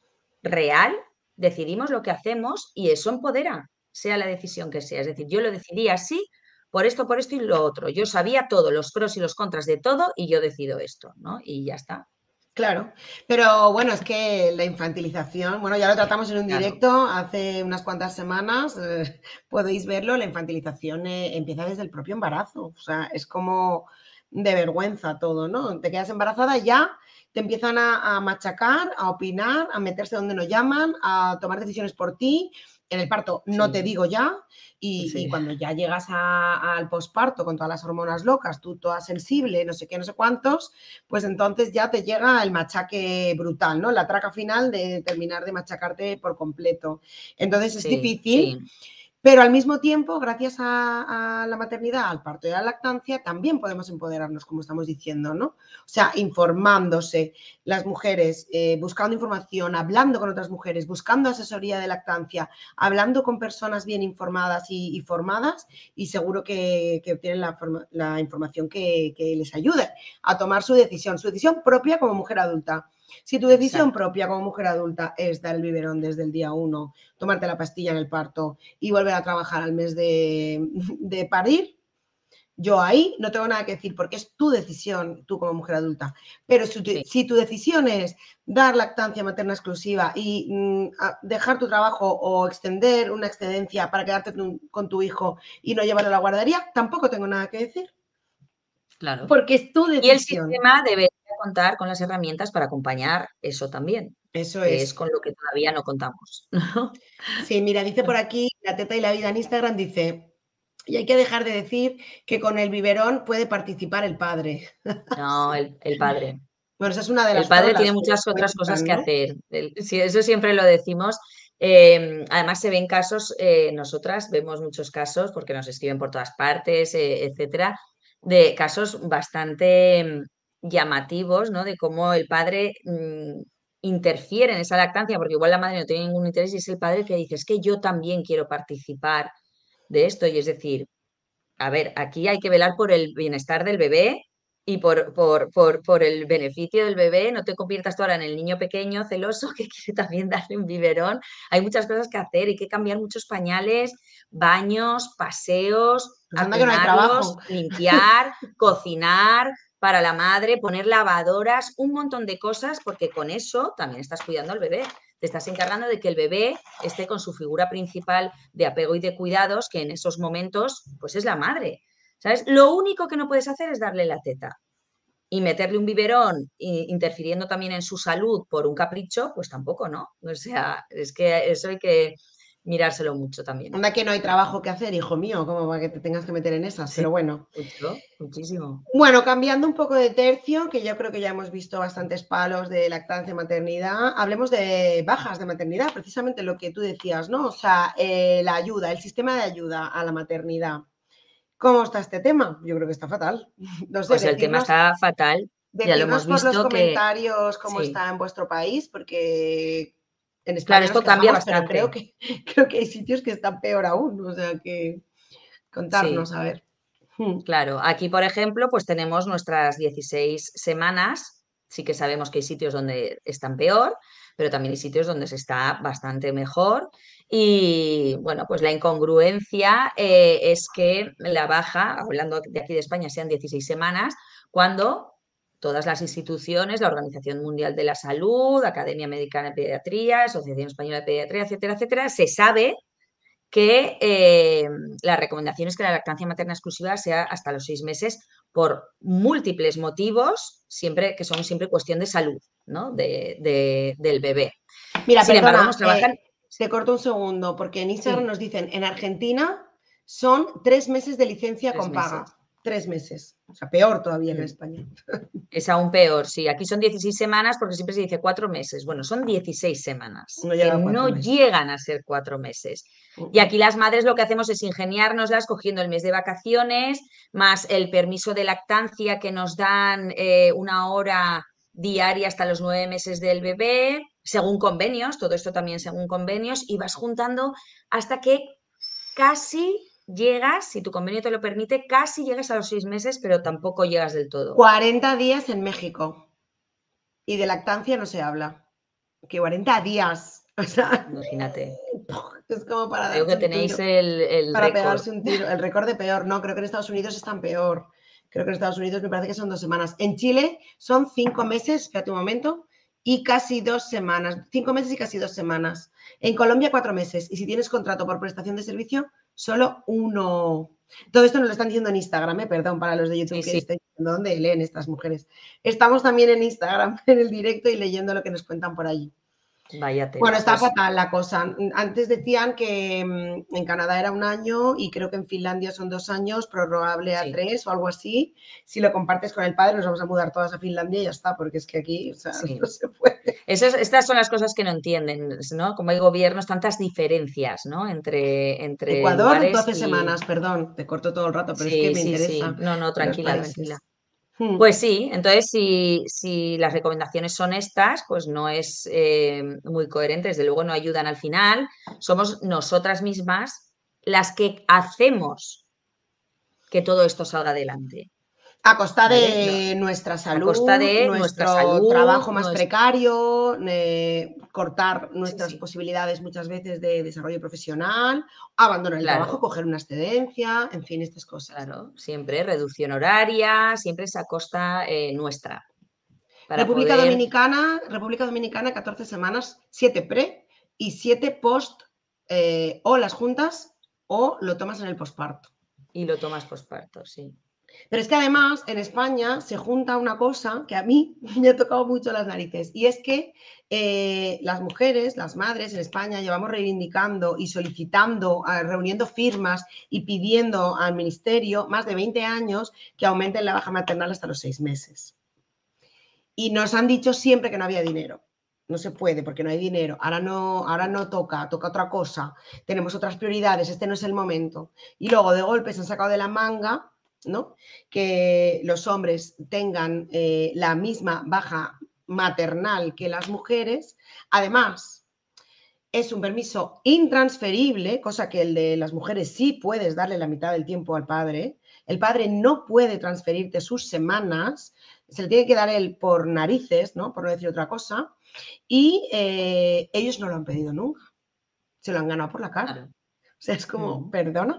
A: real, decidimos lo que hacemos y eso empodera, sea la decisión que sea. Es decir, yo lo decidí así, por esto y lo otro. Yo sabía todo, los pros y los contras de todo y yo decido esto, ¿no? Y ya está.
B: Claro, pero bueno, es que la infantilización, bueno, ya lo tratamos en un
A: Claro,
B: directo hace unas cuantas semanas, podéis verlo, la infantilización empieza desde el propio embarazo, o sea, es como de vergüenza todo, ¿no? Te quedas embarazada y ya te empiezan a machacar, a opinar, a meterse donde no llaman, a tomar decisiones por ti. En el parto no te
A: sí,
B: digo ya, y
A: sí,
B: cuando ya llegas al posparto con todas las hormonas locas, tú toda sensible, no sé qué, no sé cuántos, pues entonces ya te llega el machaque brutal, ¿no? La traca final de terminar de machacarte por completo. Entonces es
A: sí,
B: difícil,
A: sí,
B: pero al mismo tiempo, gracias a la maternidad, al parto y a la lactancia, también podemos empoderarnos, como estamos diciendo, ¿no? O sea, informándose las mujeres, buscando información, hablando con otras mujeres, buscando asesoría de lactancia, hablando con personas bien informadas y formadas, y seguro que obtienen la información que les ayude a tomar su decisión propia como mujer adulta. Si tu decisión
A: exacto.
B: propia como mujer adulta es dar el biberón desde el día uno, tomarte la pastilla en el parto y volver a trabajar al mes de parir, yo ahí no tengo nada que decir porque es tu decisión, tú como mujer adulta. Pero
A: Sí,
B: si tu decisión es dar lactancia materna exclusiva y dejar tu trabajo o extender una excedencia para quedarte con tu hijo y no llevarlo a la guardería, tampoco tengo nada que decir
A: claro.
B: porque es tu
A: Y el
B: decisión.
A: sistema debería contar con las herramientas para acompañar eso también,
B: Eso
A: que es
B: es.
A: con lo que todavía no contamos, ¿no?
B: Sí, mira, dice por aquí, la teta y la vida en Instagram, dice, y hay que dejar de decir que con el biberón puede participar el padre.
A: No, el padre.
B: Bueno, esa es una de
A: El
B: las
A: padre
B: trolas
A: tiene
B: que
A: muchas otras cosas
B: cuentan,
A: que
B: ¿no?
A: hacer. Sí, eso siempre lo decimos. Además, se ven casos, nosotras vemos muchos casos, porque nos escriben por todas partes, etcétera, de casos bastante llamativos, ¿no? De cómo el padre interfiere en esa lactancia, porque igual la madre no tiene ningún interés y es el padre que dice, es que yo también quiero participar de esto. Y es decir, a ver, aquí hay que velar por el bienestar del bebé, y por el beneficio del bebé, no te conviertas tú ahora en el niño pequeño celoso que quiere también darle un biberón. Hay muchas cosas que hacer, hay que cambiar muchos pañales, baños, paseos,
B: Pues anda que no hay
A: acunarlos,
B: trabajo.
A: limpiar, cocinar para la madre, poner lavadoras, un montón de cosas, porque con eso también estás cuidando al bebé. Te estás encargando de que el bebé esté con su figura principal de apego y de cuidados, que en esos momentos pues es la madre. ¿Sabes? Lo único que no puedes hacer es darle la teta. Y meterle un biberón, interfiriendo también en su salud por un capricho, pues tampoco, ¿no? O sea, es que eso hay que mirárselo mucho también.
B: Anda que no hay trabajo que hacer, hijo mío, como para que te tengas que meter en esas,
A: Sí,
B: pero bueno.
A: mucho, muchísimo.
B: Bueno, cambiando un poco de tercio, que yo creo que ya hemos visto bastantes palos de lactancia y maternidad, hablemos de bajas de maternidad, precisamente lo que tú decías, ¿no? O sea, la ayuda, el sistema de ayuda a la maternidad. ¿Cómo está este tema? Yo creo que está fatal. No sé,
A: Pues el tema está fatal, ya lo
B: decirnos
A: hemos
B: por los
A: visto que
B: comentarios cómo
A: sí.
B: está en vuestro país, porque en
A: Claro,
B: España nos
A: esto cambia
B: quejamos, pero
A: bastante.
B: creo que hay sitios que están peor aún. O sea que contarnos,
A: Sí,
B: a ver. Hmm.
A: claro. Aquí, por ejemplo, pues tenemos nuestras 16 semanas. Sí que sabemos que hay sitios donde están peor, pero también hay sitios donde se está bastante mejor. Y bueno, pues la incongruencia es que la baja, hablando de aquí de España, sean 16 semanas, cuando todas las instituciones, la Organización Mundial de la Salud, Academia Americana de Pediatría, Asociación Española de Pediatría, etcétera, etcétera, se sabe que la recomendación es que la lactancia materna exclusiva sea hasta los 6 meses por múltiples motivos, siempre que son siempre cuestión de salud, ¿no? Del bebé.
B: Mira,
A: Sin embargo,
B: perdona,
A: nos trabajan
B: te corto un segundo, porque en Instagram
A: sí,
B: nos dicen, en Argentina son 3 meses de licencia
A: tres
B: con paga.
A: meses.
B: 3 meses. O sea, peor todavía que en
A: Mm.
B: España.
A: Es aún peor, sí. Aquí son 16 semanas porque siempre se dice 4 meses. Bueno, son 16 semanas,
B: No
A: que
B: llega a
A: no
B: 4 meses.
A: llegan a ser 4 meses. Y
B: Mm.
A: aquí las madres lo que hacemos es ingeniárnoslas cogiendo el mes de vacaciones, más el permiso de lactancia que nos dan 1 hora diaria hasta los 9 meses del bebé, según convenios, todo esto también según convenios, y vas juntando hasta que casi llegas, si tu convenio te lo permite, casi llegas a los 6 meses, pero tampoco llegas del todo.
B: 40 días en México. Y de lactancia no se habla. Que 40 días. O sea,
A: Imagínate.
B: es como para
A: Creo
B: darse
A: que
B: un
A: tenéis
B: tiro,
A: el
B: para
A: récord.
B: pegarse un tiro. El récord de peor, no, creo que en Estados Unidos están peor. Creo que en Estados Unidos me parece que son 2 semanas. En Chile son 5 meses, espérate un momento, y casi 2 semanas. 5 meses y casi 2 semanas. En Colombia, 4 meses. Y si tienes contrato por prestación de servicio, solo uno. Todo esto nos lo están diciendo en Instagram, perdón, para los de YouTube
A: Sí,
B: que
A: sí,
B: estáis viendo dónde leen estas mujeres. Estamos también en Instagram, en el directo y leyendo lo que nos cuentan por allí.
A: vaya
B: Bueno,
A: tela.
B: está
A: Pues
B: fatal la cosa. Antes decían que en Canadá era 1 año y creo que en Finlandia son 2 años, prorrogable a
A: sí,
B: 3 o algo así. Si lo compartes con el padre, nos vamos a mudar todas a Finlandia y ya está, porque es que aquí, o sea, no
A: sí.
B: se puede.
A: Estas son las cosas que no entienden, ¿no? Como hay gobiernos, tantas diferencias, ¿no? Entre
B: Ecuador,
A: lugares
B: 12
A: y...
B: semanas, perdón, te corto todo el rato, pero es que
A: Sí,
B: me
A: sí, sí.
B: interesa
A: No, no,
B: los
A: tranquila, tranquila.
B: países. Hmm.
A: Pues sí, entonces si las recomendaciones son estas, pues no es muy coherente, desde luego no ayudan al final. Somos nosotras mismas las que hacemos que todo esto salga adelante,
B: A costa
A: ¿vale? No,
B: de nuestra
A: a costa
B: salud,
A: de nuestra
B: nuestro
A: salud,
B: trabajo más precario, cortar
A: sí,
B: nuestras
A: sí,
B: posibilidades muchas veces de desarrollo profesional, abandonar el trabajo,
A: claro,
B: coger una excedencia, en fin, estas cosas.
A: claro, siempre reducción horaria, siempre es a costa nuestra, para poder,
B: República Dominicana, 14 semanas, 7 pre y 7 post, o las juntas o lo tomas en el posparto.
A: y lo tomas posparto, sí.
B: Pero es que además en España se junta una cosa que a mí me ha tocado mucho las narices y es que las mujeres, las madres en España llevamos reivindicando y solicitando, reuniendo firmas y pidiendo al ministerio más de 20 años que aumenten la baja maternal hasta los 6 meses. Y nos han dicho siempre que no había dinero. No se puede porque no hay dinero. Ahora no toca, toca otra cosa. Tenemos otras prioridades, este no es el momento. Y luego de golpe se han sacado de la manga, ¿no? Que los hombres tengan la misma baja maternal que las mujeres. Además, es un permiso intransferible, cosa que el de las mujeres sí puedes darle la mitad del tiempo al padre. El padre no puede transferirte sus semanas, se le tiene que dar él por narices, ¿no? Por no decir otra cosa. Y ellos no lo han pedido nunca, se lo han ganado por la cara.
A: Claro.
B: O sea, es como,
A: Mm.
B: perdona,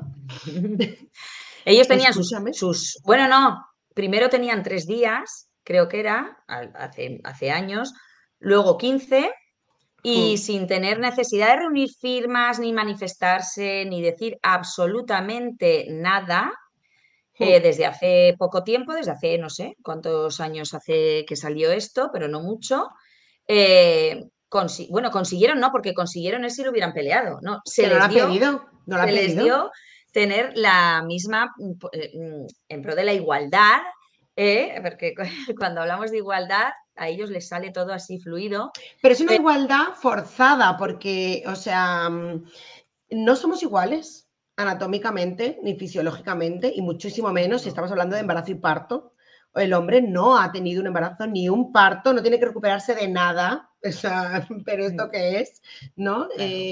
A: Ellos tenían
B: escúchame.
A: bueno, no, primero tenían 3 días, creo que era, hace años, luego 15 y
B: Mm,
A: sin tener necesidad de reunir firmas, ni manifestarse, ni decir absolutamente nada,
B: mm.
A: desde hace poco tiempo, desde hace no sé cuántos años hace que salió esto, pero no mucho. Bueno, consiguieron, no, porque consiguieron es si lo hubieran peleado, no,
B: Que no lo ha pedido, no lo ha
A: se les
B: pedido.
A: dio tener la misma, en pro de la igualdad, porque cuando hablamos de igualdad, a ellos les sale todo así fluido.
B: Pero es una igualdad forzada porque, o sea, no somos iguales anatómicamente ni fisiológicamente y muchísimo menos si
A: No,
B: estamos hablando de embarazo y parto. El hombre no ha tenido un embarazo ni un parto, no tiene que recuperarse de nada. O sea, pero ¿esto qué es? ¿No?
A: claro,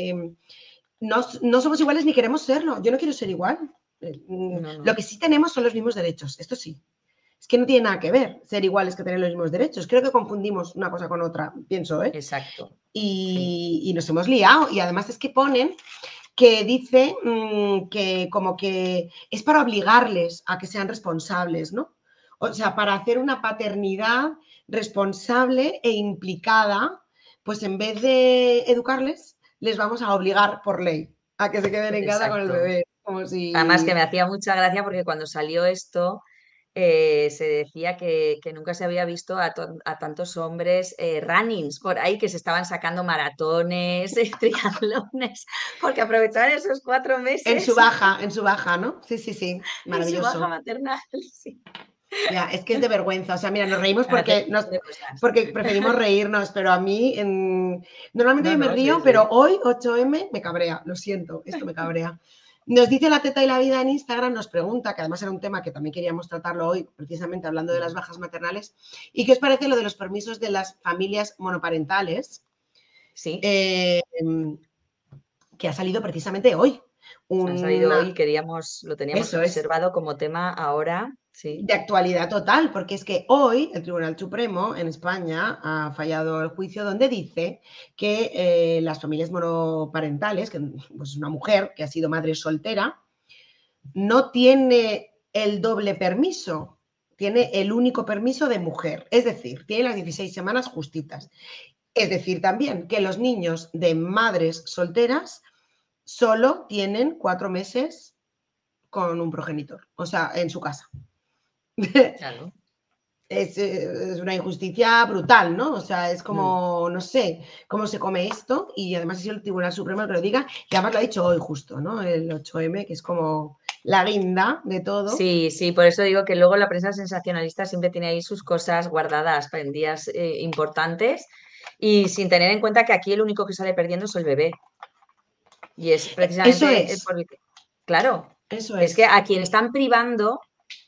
B: No somos iguales ni queremos serlo. Yo no quiero ser igual.
A: no,
B: Lo
A: no,
B: que sí tenemos son los mismos derechos. Esto sí. Es que no tiene nada que ver ser iguales que tener los mismos derechos. Creo que confundimos una cosa con otra, pienso, ¿eh?
A: exacto, sí.
B: Y nos hemos liado. Y además es que ponen que dice que como que es para obligarles a que sean responsables, ¿no? O sea, para hacer una paternidad responsable e implicada, pues en vez de educarles, les vamos a obligar por ley a que se queden en casa con el
A: Exacto.
B: bebé. Como
A: Además que
B: si...
A: me hacía mucha gracia porque cuando salió esto se decía que nunca se había visto a tantos hombres runnings por ahí que se estaban sacando maratones, triatlones, porque aprovechaban esos 4 meses
B: En su baja, ¿no? Sí, sí, sí,
A: en su baja
B: maravilloso.
A: maternal. Sí.
B: Ya, es que es de vergüenza. O sea, mira, nos reímos
A: Para hacer
B: porque,
A: un montón de cosas.
B: porque preferimos reírnos, pero a mí, normalmente
A: No,
B: yo me
A: no, sí,
B: río,
A: sí.
B: pero hoy, 8M, me cabrea. Lo siento, esto me cabrea. Nos dice La Teta y la Vida en Instagram, nos pregunta, que además era un tema que también queríamos tratarlo hoy, precisamente hablando de las bajas maternales, ¿y qué os parece lo de los permisos de las familias monoparentales?
A: Sí,
B: Eh, que ha salido precisamente hoy.
A: ha salido hoy,
B: Una,
A: lo teníamos
B: eso es,
A: reservado como tema ahora, sí.
B: de actualidad total, porque es que hoy el Tribunal Supremo en España ha fallado el juicio donde dice que las familias monoparentales, que pues una mujer que ha sido madre soltera, no tiene el doble permiso, tiene el único permiso de mujer, es decir, tiene las 16 semanas justitas. Es decir, también que los niños de madres solteras solo tienen 4 meses con un progenitor, o sea, en su casa.
A: Claro.
B: Es una injusticia brutal, ¿no? O sea, es
A: Mm.
B: como, no sé, cómo se come esto y además ha sido el Tribunal Supremo el que lo diga y además lo ha dicho hoy justo, ¿no? El 8M, que es como la guinda de todo.
A: Sí, sí, por eso digo que luego la prensa sensacionalista siempre tiene ahí sus cosas guardadas para en días importantes y sin tener en cuenta que aquí el único que sale perdiendo es el bebé. Y es
B: Eso
A: precisamente
B: es,
A: claro,
B: eso
A: es que
B: es.
A: a quien están privando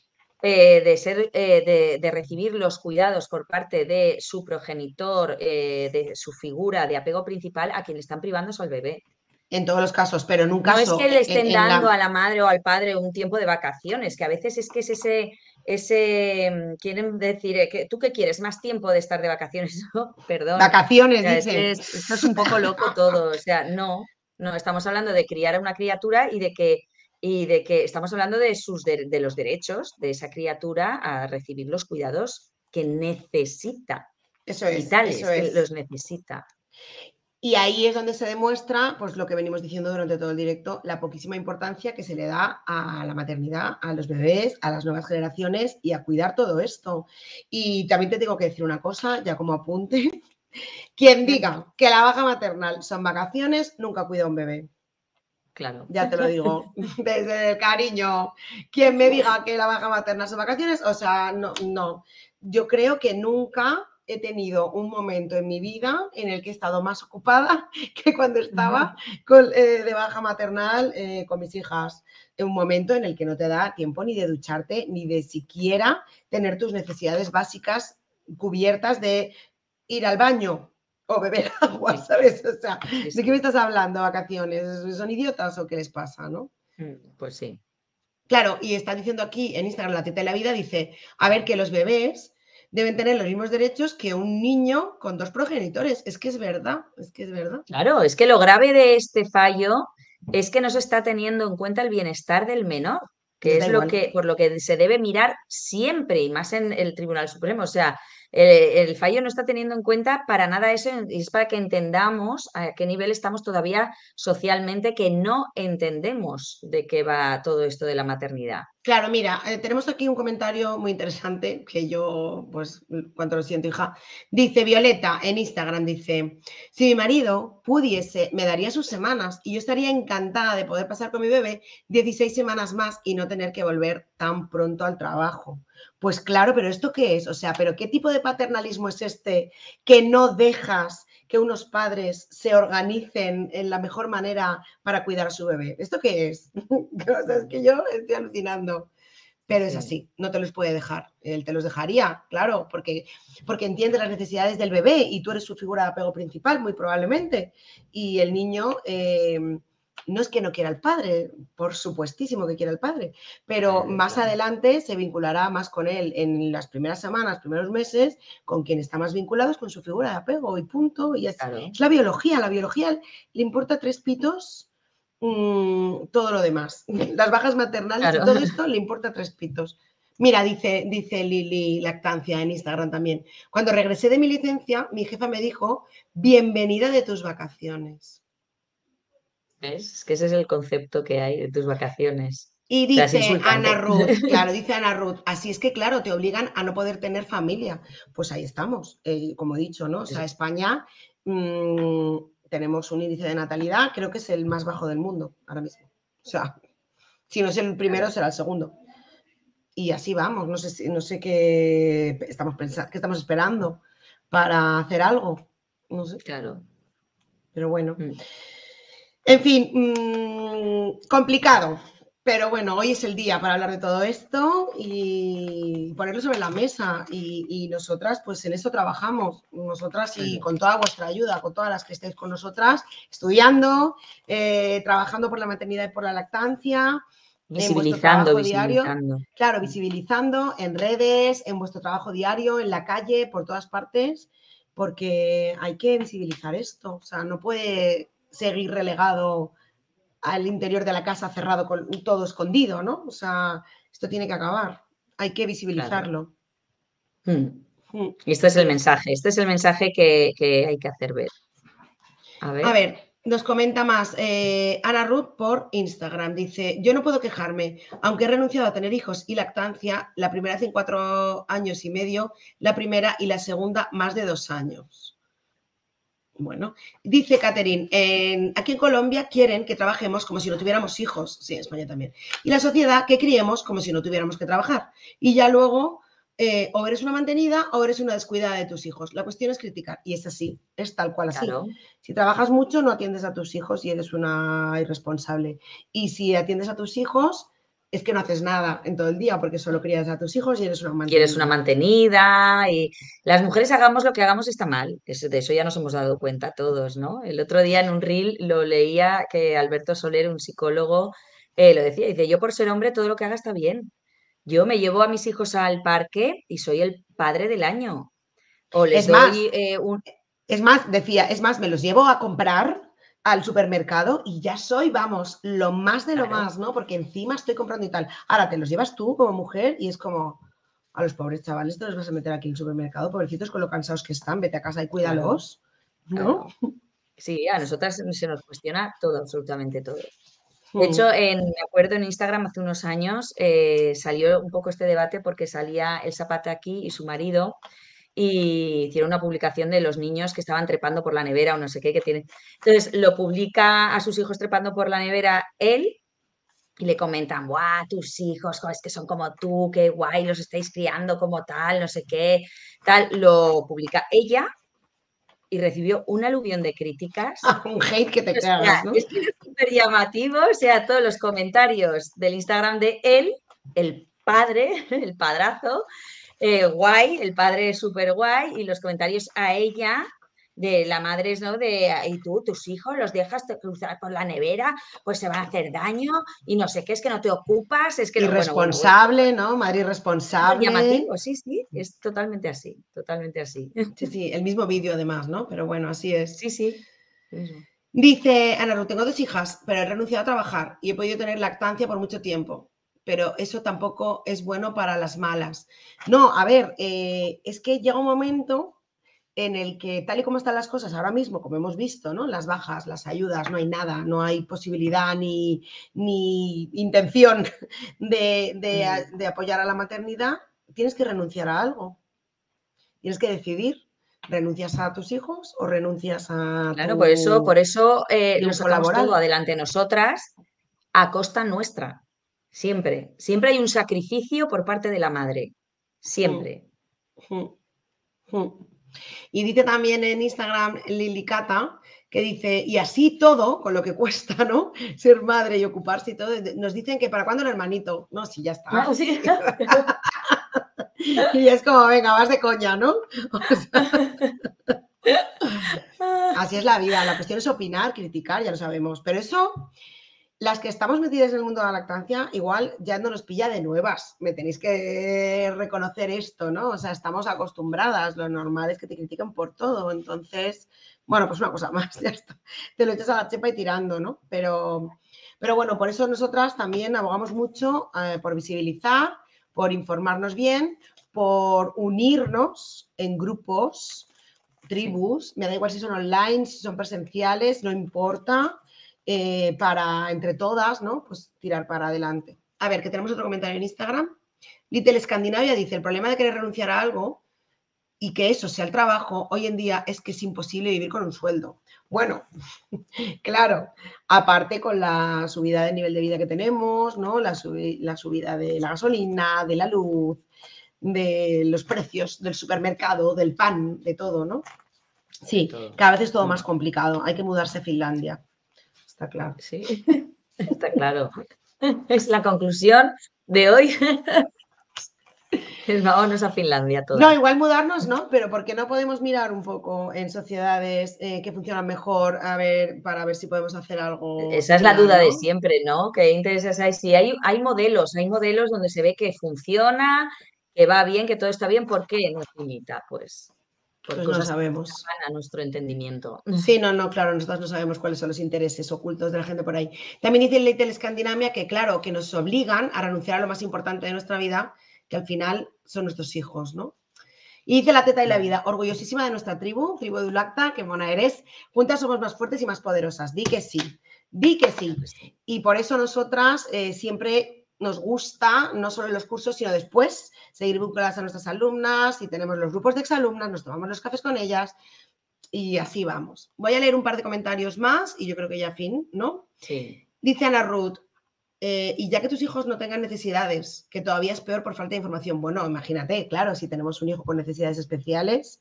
A: de recibir los cuidados por parte de su progenitor, de su figura de apego principal, a quien le están privando es al bebé.
B: En todos los casos, pero en un
A: No es
B: caso,
A: que le estén
B: en
A: dando
B: la...
A: a la madre o al padre un tiempo de vacaciones, que a veces es que es quieren decir, ¿tú qué quieres? ¿Más tiempo de estar de vacaciones? No, perdón. O
B: Vacaciones,
A: sea, es que
B: dice.
A: esto es un poco loco todo. O sea, no, no, estamos hablando de criar a una criatura y de que estamos hablando de los derechos de esa criatura a recibir los cuidados que necesita,
B: Eso es, eso
A: vitales, que
B: es.
A: los necesita.
B: Y ahí es donde se demuestra, pues lo que venimos diciendo durante todo el directo, la poquísima importancia que se le da a la maternidad, a los bebés, a las nuevas generaciones y a cuidar todo esto. Y también te tengo que decir una cosa, ya como apunte, quien diga que la baja maternal son vacaciones, nunca cuida a un bebé.
A: Claro.
B: Ya te lo digo, desde el cariño. Quien me diga que la baja maternal son vacaciones, o sea, no, no. Yo creo que nunca he tenido un momento en mi vida en el que he estado más ocupada que cuando estaba de baja maternal con mis hijas. Un momento en el que no te da tiempo ni de ducharte, ni de siquiera tener tus necesidades básicas cubiertas de ir al baño. o beber agua,
A: Sí,
B: ¿sabes? O sea,
A: sí,
B: ¿de qué me
A: sí.
B: estás hablando, vacaciones? ¿Son idiotas o qué les pasa, no?
A: Pues sí.
B: Claro, y está diciendo aquí en Instagram la teta de la vida, dice, a ver, que los bebés deben tener los mismos derechos que un niño con dos progenitores. Es que es verdad, es que es verdad.
A: Claro, es que lo grave de este fallo es que no se está teniendo en cuenta el bienestar del menor, que
B: Les da
A: es
B: igual.
A: por lo que se debe mirar siempre y más en el Tribunal Supremo. O sea, el fallo no está teniendo en cuenta para nada eso y es para que entendamos a qué nivel estamos todavía socialmente, que no entendemos de qué va todo esto de la maternidad.
B: Claro, mira, tenemos aquí un comentario muy interesante que yo, pues, cuanto lo siento, hija. Dice Violeta en Instagram, dice, si mi marido pudiese, me daría sus semanas y yo estaría encantada de poder pasar con mi bebé 16 semanas más y no tener que volver tan pronto al trabajo. Pues claro, pero ¿esto qué es? O sea, ¿pero qué tipo de paternalismo es este que no dejas que unos padres se organicen en la mejor manera para cuidar a su bebé? ¿Esto qué es? O sea, es que yo estoy alucinando. Pero es
A: Sí,
B: así, no te los puede dejar. Él te los dejaría, claro, porque entiende las necesidades del bebé y tú eres su figura de apego principal, muy probablemente. Y el niño no es que no quiera al padre, por supuestísimo que quiera al padre, pero más
A: claro,
B: adelante se vinculará más con él en las primeras semanas, primeros meses, con quien está más vinculado es con su figura de apego y punto. Y
A: claro,
B: es la biología le importa tres pitos todo lo demás. Las bajas maternales y
A: claro.
B: todo esto le importa tres pitos. Mira, dice Lili Lactancia en Instagram también. Cuando regresé de mi licencia, mi jefa me dijo, bienvenida de tus vacaciones.
A: ¿Ves? Es que ese es el concepto que hay de tus vacaciones.
B: Y
A: O sea, es
B: dice Ana
A: insultante.
B: Ruth, claro, dice Ana Ruth, así es que, claro, te obligan a no poder tener familia. Pues ahí estamos, como he dicho, ¿no? O sea, España mmm, tenemos un índice de natalidad, creo que es el más bajo del mundo ahora mismo. O sea, si no es el primero,
A: Claro,
B: será el segundo. Y así vamos, no sé qué estamos pensando, qué estamos esperando para hacer algo, no sé,
A: claro.
B: pero bueno.
A: Mm.
B: En fin, complicado, pero bueno, hoy es el día para hablar de todo esto y ponerlo sobre la mesa y nosotras pues en eso trabajamos, nosotras y
A: Claro.
B: con toda vuestra ayuda, con todas las que estéis con nosotras, estudiando, trabajando por la maternidad y por la lactancia, en vuestro
A: Visibilizando,
B: trabajo diario,
A: visibilizando.
B: claro,
A: Mm.
B: visibilizando en redes, en vuestro trabajo diario, en la calle, por todas partes, porque hay que visibilizar esto, o sea, no puede seguir relegado al interior de la casa cerrado con todo escondido, ¿no? O sea, esto tiene que acabar, hay que
A: Claro.
B: visibilizarlo.
A: Mm.
B: Mm.
A: Y este es el mensaje, este es el mensaje que hay que hacer ver. A
B: A
A: ver,
B: ver, nos comenta más Ana Ruth por Instagram. Dice, yo no puedo quejarme, aunque he renunciado a tener hijos y lactancia, la primera vez en 4 años y medio, la primera y la segunda más de 2 años. Bueno, dice Catherine, aquí en Colombia quieren que trabajemos como si no tuviéramos hijos, sí, en España también, y la sociedad que criemos como si no tuviéramos que trabajar. Y ya luego, o eres una mantenida o eres una descuidada de tus hijos. La cuestión es criticar, y es así, es tal cual así.
A: claro,
B: Si trabajas mucho, no atiendes a tus hijos y eres una irresponsable. Y si atiendes a tus hijos, es que no haces nada en todo el día porque solo crías a tus hijos y eres una
A: quieres una
B: mantenida.
A: mantenida y las mujeres hagamos lo que hagamos está mal. De eso ya nos hemos dado cuenta todos, ¿no? El otro día en un reel lo leía que Alberto Soler, un psicólogo, lo decía, dice, yo por ser hombre todo lo que haga está bien. Yo me llevo a mis hijos al parque y soy el padre del año. O les
B: Es más,
A: doy un...
B: decía, es más, me los llevo a comprar al supermercado y ya soy, vamos, lo más de lo
A: Claro,
B: más, ¿no? Porque encima estoy comprando y tal. Ahora te los llevas tú como mujer y es como, a los pobres chavales te los vas a meter aquí en el supermercado, pobrecitos con lo cansados que están, vete a casa y
A: claro,
B: cuídalos, ¿no?
A: claro. Sí, a nosotras se nos cuestiona todo, absolutamente todo. De hecho,
B: Hmm.
A: me acuerdo en Instagram hace unos años salió un poco este debate porque salía el Zapataki y su marido y hicieron una publicación de los niños que estaban trepando por la nevera o no sé qué que tienen. Entonces lo publica a sus hijos trepando por la nevera él y le comentan, ¡guau! Tus hijos, jo, es que son como tú, qué guay, los estáis criando como tal, no sé qué, tal. Lo publica ella y recibió un aluvión de críticas.
B: Un hate que te
A: O sea,
B: cagas, ¿no?
A: es que era súper llamativo, o sea, todos los comentarios del Instagram de él, el padre, el padrazo, guay, el padre súper guay, y los comentarios a ella, de la madre, ¿no? Y tú, tus hijos, los dejas cruzar por la nevera, pues se van a hacer daño y no sé qué, es que no te ocupas, es que no, bueno.
B: Irresponsable, ¿no? Madre
A: Súper
B: irresponsable.
A: llamativo, sí, sí, es totalmente así, totalmente así.
B: Sí, sí, el mismo vídeo además, ¿no? Pero bueno, así es.
A: Sí, sí, eso.
B: Dice Ana Ruth, tengo 2 hijas, pero he renunciado a trabajar y he podido tener lactancia por mucho tiempo. Pero eso tampoco es bueno para las malas. No, a ver, es que llega un momento en el que, tal y como están las cosas ahora mismo, como hemos visto, ¿no? Las bajas, las ayudas, no hay nada, no hay posibilidad ni intención de apoyar a la maternidad, tienes que renunciar a algo. Tienes que decidir, ¿renuncias a tus hijos o renuncias a
A: Claro,
B: tu
A: por eso lo
B: triunfo
A: sacamos todo
B: laboral?
A: adelante nosotras a costa nuestra. Siempre, siempre hay un sacrificio por parte de la madre.
B: Mm,
A: Siempre.
B: mm, mm. Y dice también en Instagram Lilicata que dice, y así todo, con lo que cuesta, ¿no? Ser madre y ocuparse y todo, nos dicen que para cuándo el hermanito. No, sí, ya está.
A: Ah, sí.
B: Y es como, venga, vas de coña, ¿no? O sea, así es la vida. La cuestión es opinar, criticar, ya lo sabemos. Pero eso, las que estamos metidas en el mundo de la lactancia, igual ya no nos pilla de nuevas. Me tenéis que reconocer esto, ¿no? O sea, estamos acostumbradas. Lo normal es que te critiquen por todo. Entonces, bueno, pues una cosa más, ya está. Te lo echas a la chepa y tirando, ¿no? Pero bueno, por eso nosotras también abogamos mucho por visibilizar, por informarnos bien, por unirnos en grupos,
A: Sí.
B: tribus, me da igual si son online, si son presenciales, no importa, para entre todas, ¿no? Pues tirar para adelante. A ver, que tenemos otro comentario en Instagram. Little Escandinavia dice, el problema de querer renunciar a algo y que eso sea el trabajo, hoy en día es que es imposible vivir con un sueldo. Bueno, claro, aparte con la subida del nivel de vida que tenemos, ¿no? La subida de la gasolina, de la luz, de los precios del supermercado, del pan, de todo, ¿no? Sí,
A: Todo.
B: cada vez es todo más complicado. Hay que mudarse a Finlandia, está claro.
A: Sí, está claro. Es la conclusión de hoy. Vámonos a Finlandia
B: No,
A: todas.
B: igual mudarnos, ¿no? Pero ¿por qué no podemos mirar un poco en sociedades que funcionan mejor a ver, para ver si podemos hacer algo
A: Esa es la
B: similar,
A: duda de
B: ¿no?
A: siempre, ¿no? ¿Qué intereses hay? Sí, hay modelos donde se ve que funciona, que va bien, que todo está bien. ¿Por qué nos limita? Pues por
B: Pues no
A: cosas que
B: sabemos.
A: escapan a nuestro entendimiento.
B: Sí, no, no, claro, nosotros no sabemos cuáles son los intereses ocultos de la gente por ahí. También dice el Little Escandinavia que, claro, que nos obligan a renunciar a lo más importante de nuestra vida, que al final son nuestros hijos, ¿no? Y dice la teta y la vida, orgullosísima de nuestra tribu de Ulacta, que mona eres, juntas somos más fuertes y más poderosas. Di que sí, di que sí. Y por eso nosotras siempre nos gusta, no solo en los cursos, sino después, seguir vinculadas a nuestras alumnas y tenemos los grupos de exalumnas, nos tomamos los cafés con ellas y así vamos. Voy a leer un par de comentarios más y yo creo que ya fin, ¿no?
A: Sí.
B: Dice Ana Ruth, y ya que tus hijos no tengan necesidades, que todavía es peor por falta de información. Bueno, imagínate, claro, si tenemos un hijo con necesidades especiales,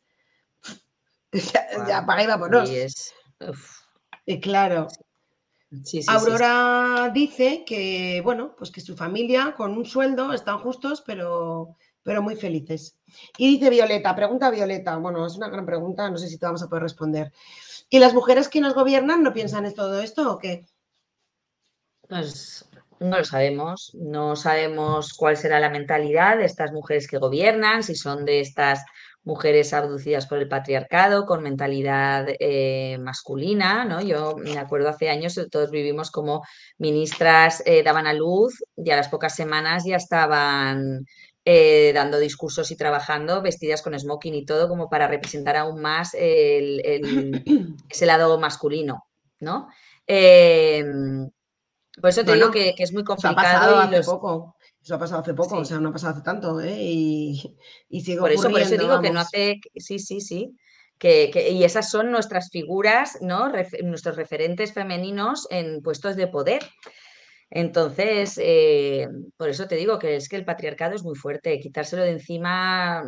B: ya
A: Guau.
B: apaga y
A: Y
B: vámonos.
A: es. Uf,
B: Claro.
A: sí, sí, sí, sí.
B: Aurora dice que, bueno, pues que su familia con un sueldo están justos, pero muy felices. Y dice Violeta, pregunta Violeta, bueno, es una gran pregunta, no sé si te vamos a poder responder. ¿Y las mujeres que nos gobiernan no piensan en todo esto o qué?
A: Pues no lo sabemos, no sabemos cuál será la mentalidad de estas mujeres que gobiernan, si son de estas mujeres abducidas por el patriarcado con mentalidad masculina, ¿no? Yo me acuerdo hace años todos vivimos como ministras daban a luz y a las pocas semanas ya estaban dando discursos y trabajando vestidas con smoking y todo como para representar aún más ese lado masculino, ¿no? Eh, por eso te digo
B: Bueno,
A: que es muy
B: eso ha
A: complicado
B: pasado
A: y
B: hace
A: los...
B: poco. Eso ha pasado hace poco, o
A: Sí,
B: sea, no ha pasado hace tanto, ¿eh? Y sigue
A: por eso
B: ocurriendo,
A: digo que no
B: vamos.
A: hace... Sí, sí, sí. Y esas son nuestras figuras, ¿no? Nuestros referentes femeninos en puestos de poder. Entonces, por eso te digo que es que el patriarcado es muy fuerte. Quitárselo de encima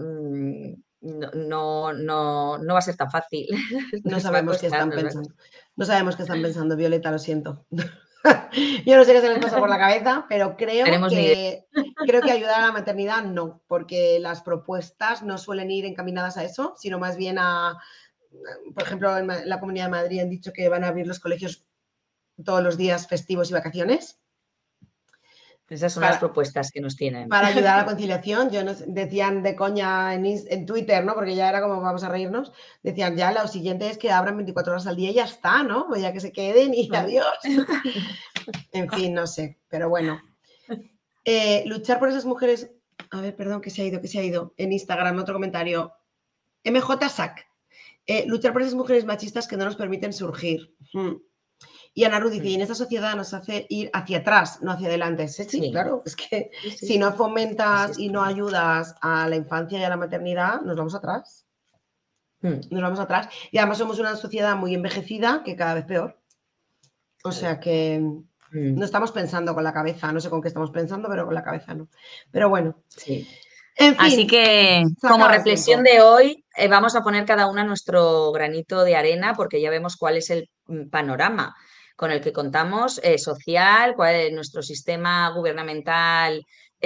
A: no va a ser tan fácil.
B: No
A: Nos va a
B: sabemos qué
A: costar,
B: están
A: nos va a
B: pensando.
A: costar.
B: No sabemos qué están pensando, Violeta, lo siento. Yo no sé qué se les pasa por la cabeza, pero
A: Tenemos ni idea.
B: creo que ayudar a la maternidad no, porque las propuestas no suelen ir encaminadas a eso, sino más bien a por ejemplo, en la Comunidad de Madrid han dicho que van a abrir los colegios todos los días festivos y vacaciones
A: Esas son las
B: para,
A: propuestas que nos tienen.
B: para ayudar a la conciliación. Yo no, decían de coña en Twitter, ¿no? Porque ya era como vamos a reírnos. Decían ya lo siguiente es que abran 24 horas al día y ya está, ¿no? Pues ya que se queden y adiós. En fin, no sé, pero bueno. Luchar por esas mujeres. A ver, perdón, que se ha ido. En Instagram, otro comentario. MJ Sac. Luchar por esas mujeres machistas que no nos permiten surgir. Y Ana Ruth dice, y en esta sociedad nos hace ir hacia atrás, no hacia adelante. Sí, claro, es que si no fomentas y no ayudas a la infancia y a la maternidad, nos vamos atrás. Nos vamos atrás. Y además somos una sociedad muy envejecida que cada vez peor. O sea que no estamos pensando con la cabeza, no sé con qué estamos pensando, pero con la cabeza no. Pero bueno.
A: Sí.
B: En fin.
A: Así que, como reflexión de hoy, vamos a poner cada una nuestro granito de arena porque ya vemos cuál es el panorama con el que contamos, social, cuál es nuestro sistema gubernamental.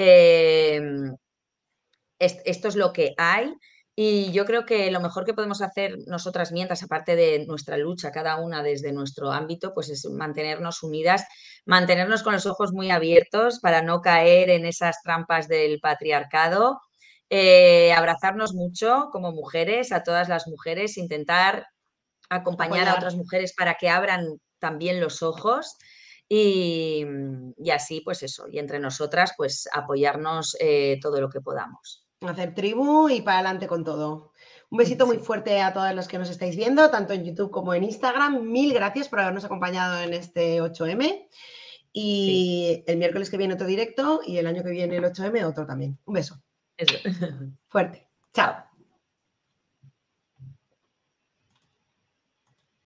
A: Esto es lo que hay. Y yo creo que lo mejor que podemos hacer nosotras mientras, aparte de nuestra lucha, cada una desde nuestro ámbito, pues es mantenernos unidas, mantenernos con los ojos muy abiertos para no caer en esas trampas del patriarcado, abrazarnos mucho como mujeres, a todas las mujeres, intentar acompañar a otras mujeres para que abran también los ojos y así, pues eso, y entre nosotras, pues apoyarnos todo lo que podamos.
B: Hacer tribu y para adelante con todo. Un besito muy fuerte a todas las que nos estáis viendo, tanto en YouTube como en Instagram. Mil gracias por habernos acompañado en este 8M. Y el miércoles que viene otro directo y el año que viene el 8M otro también. Un beso.
A: Eso.
B: Fuerte. Chao.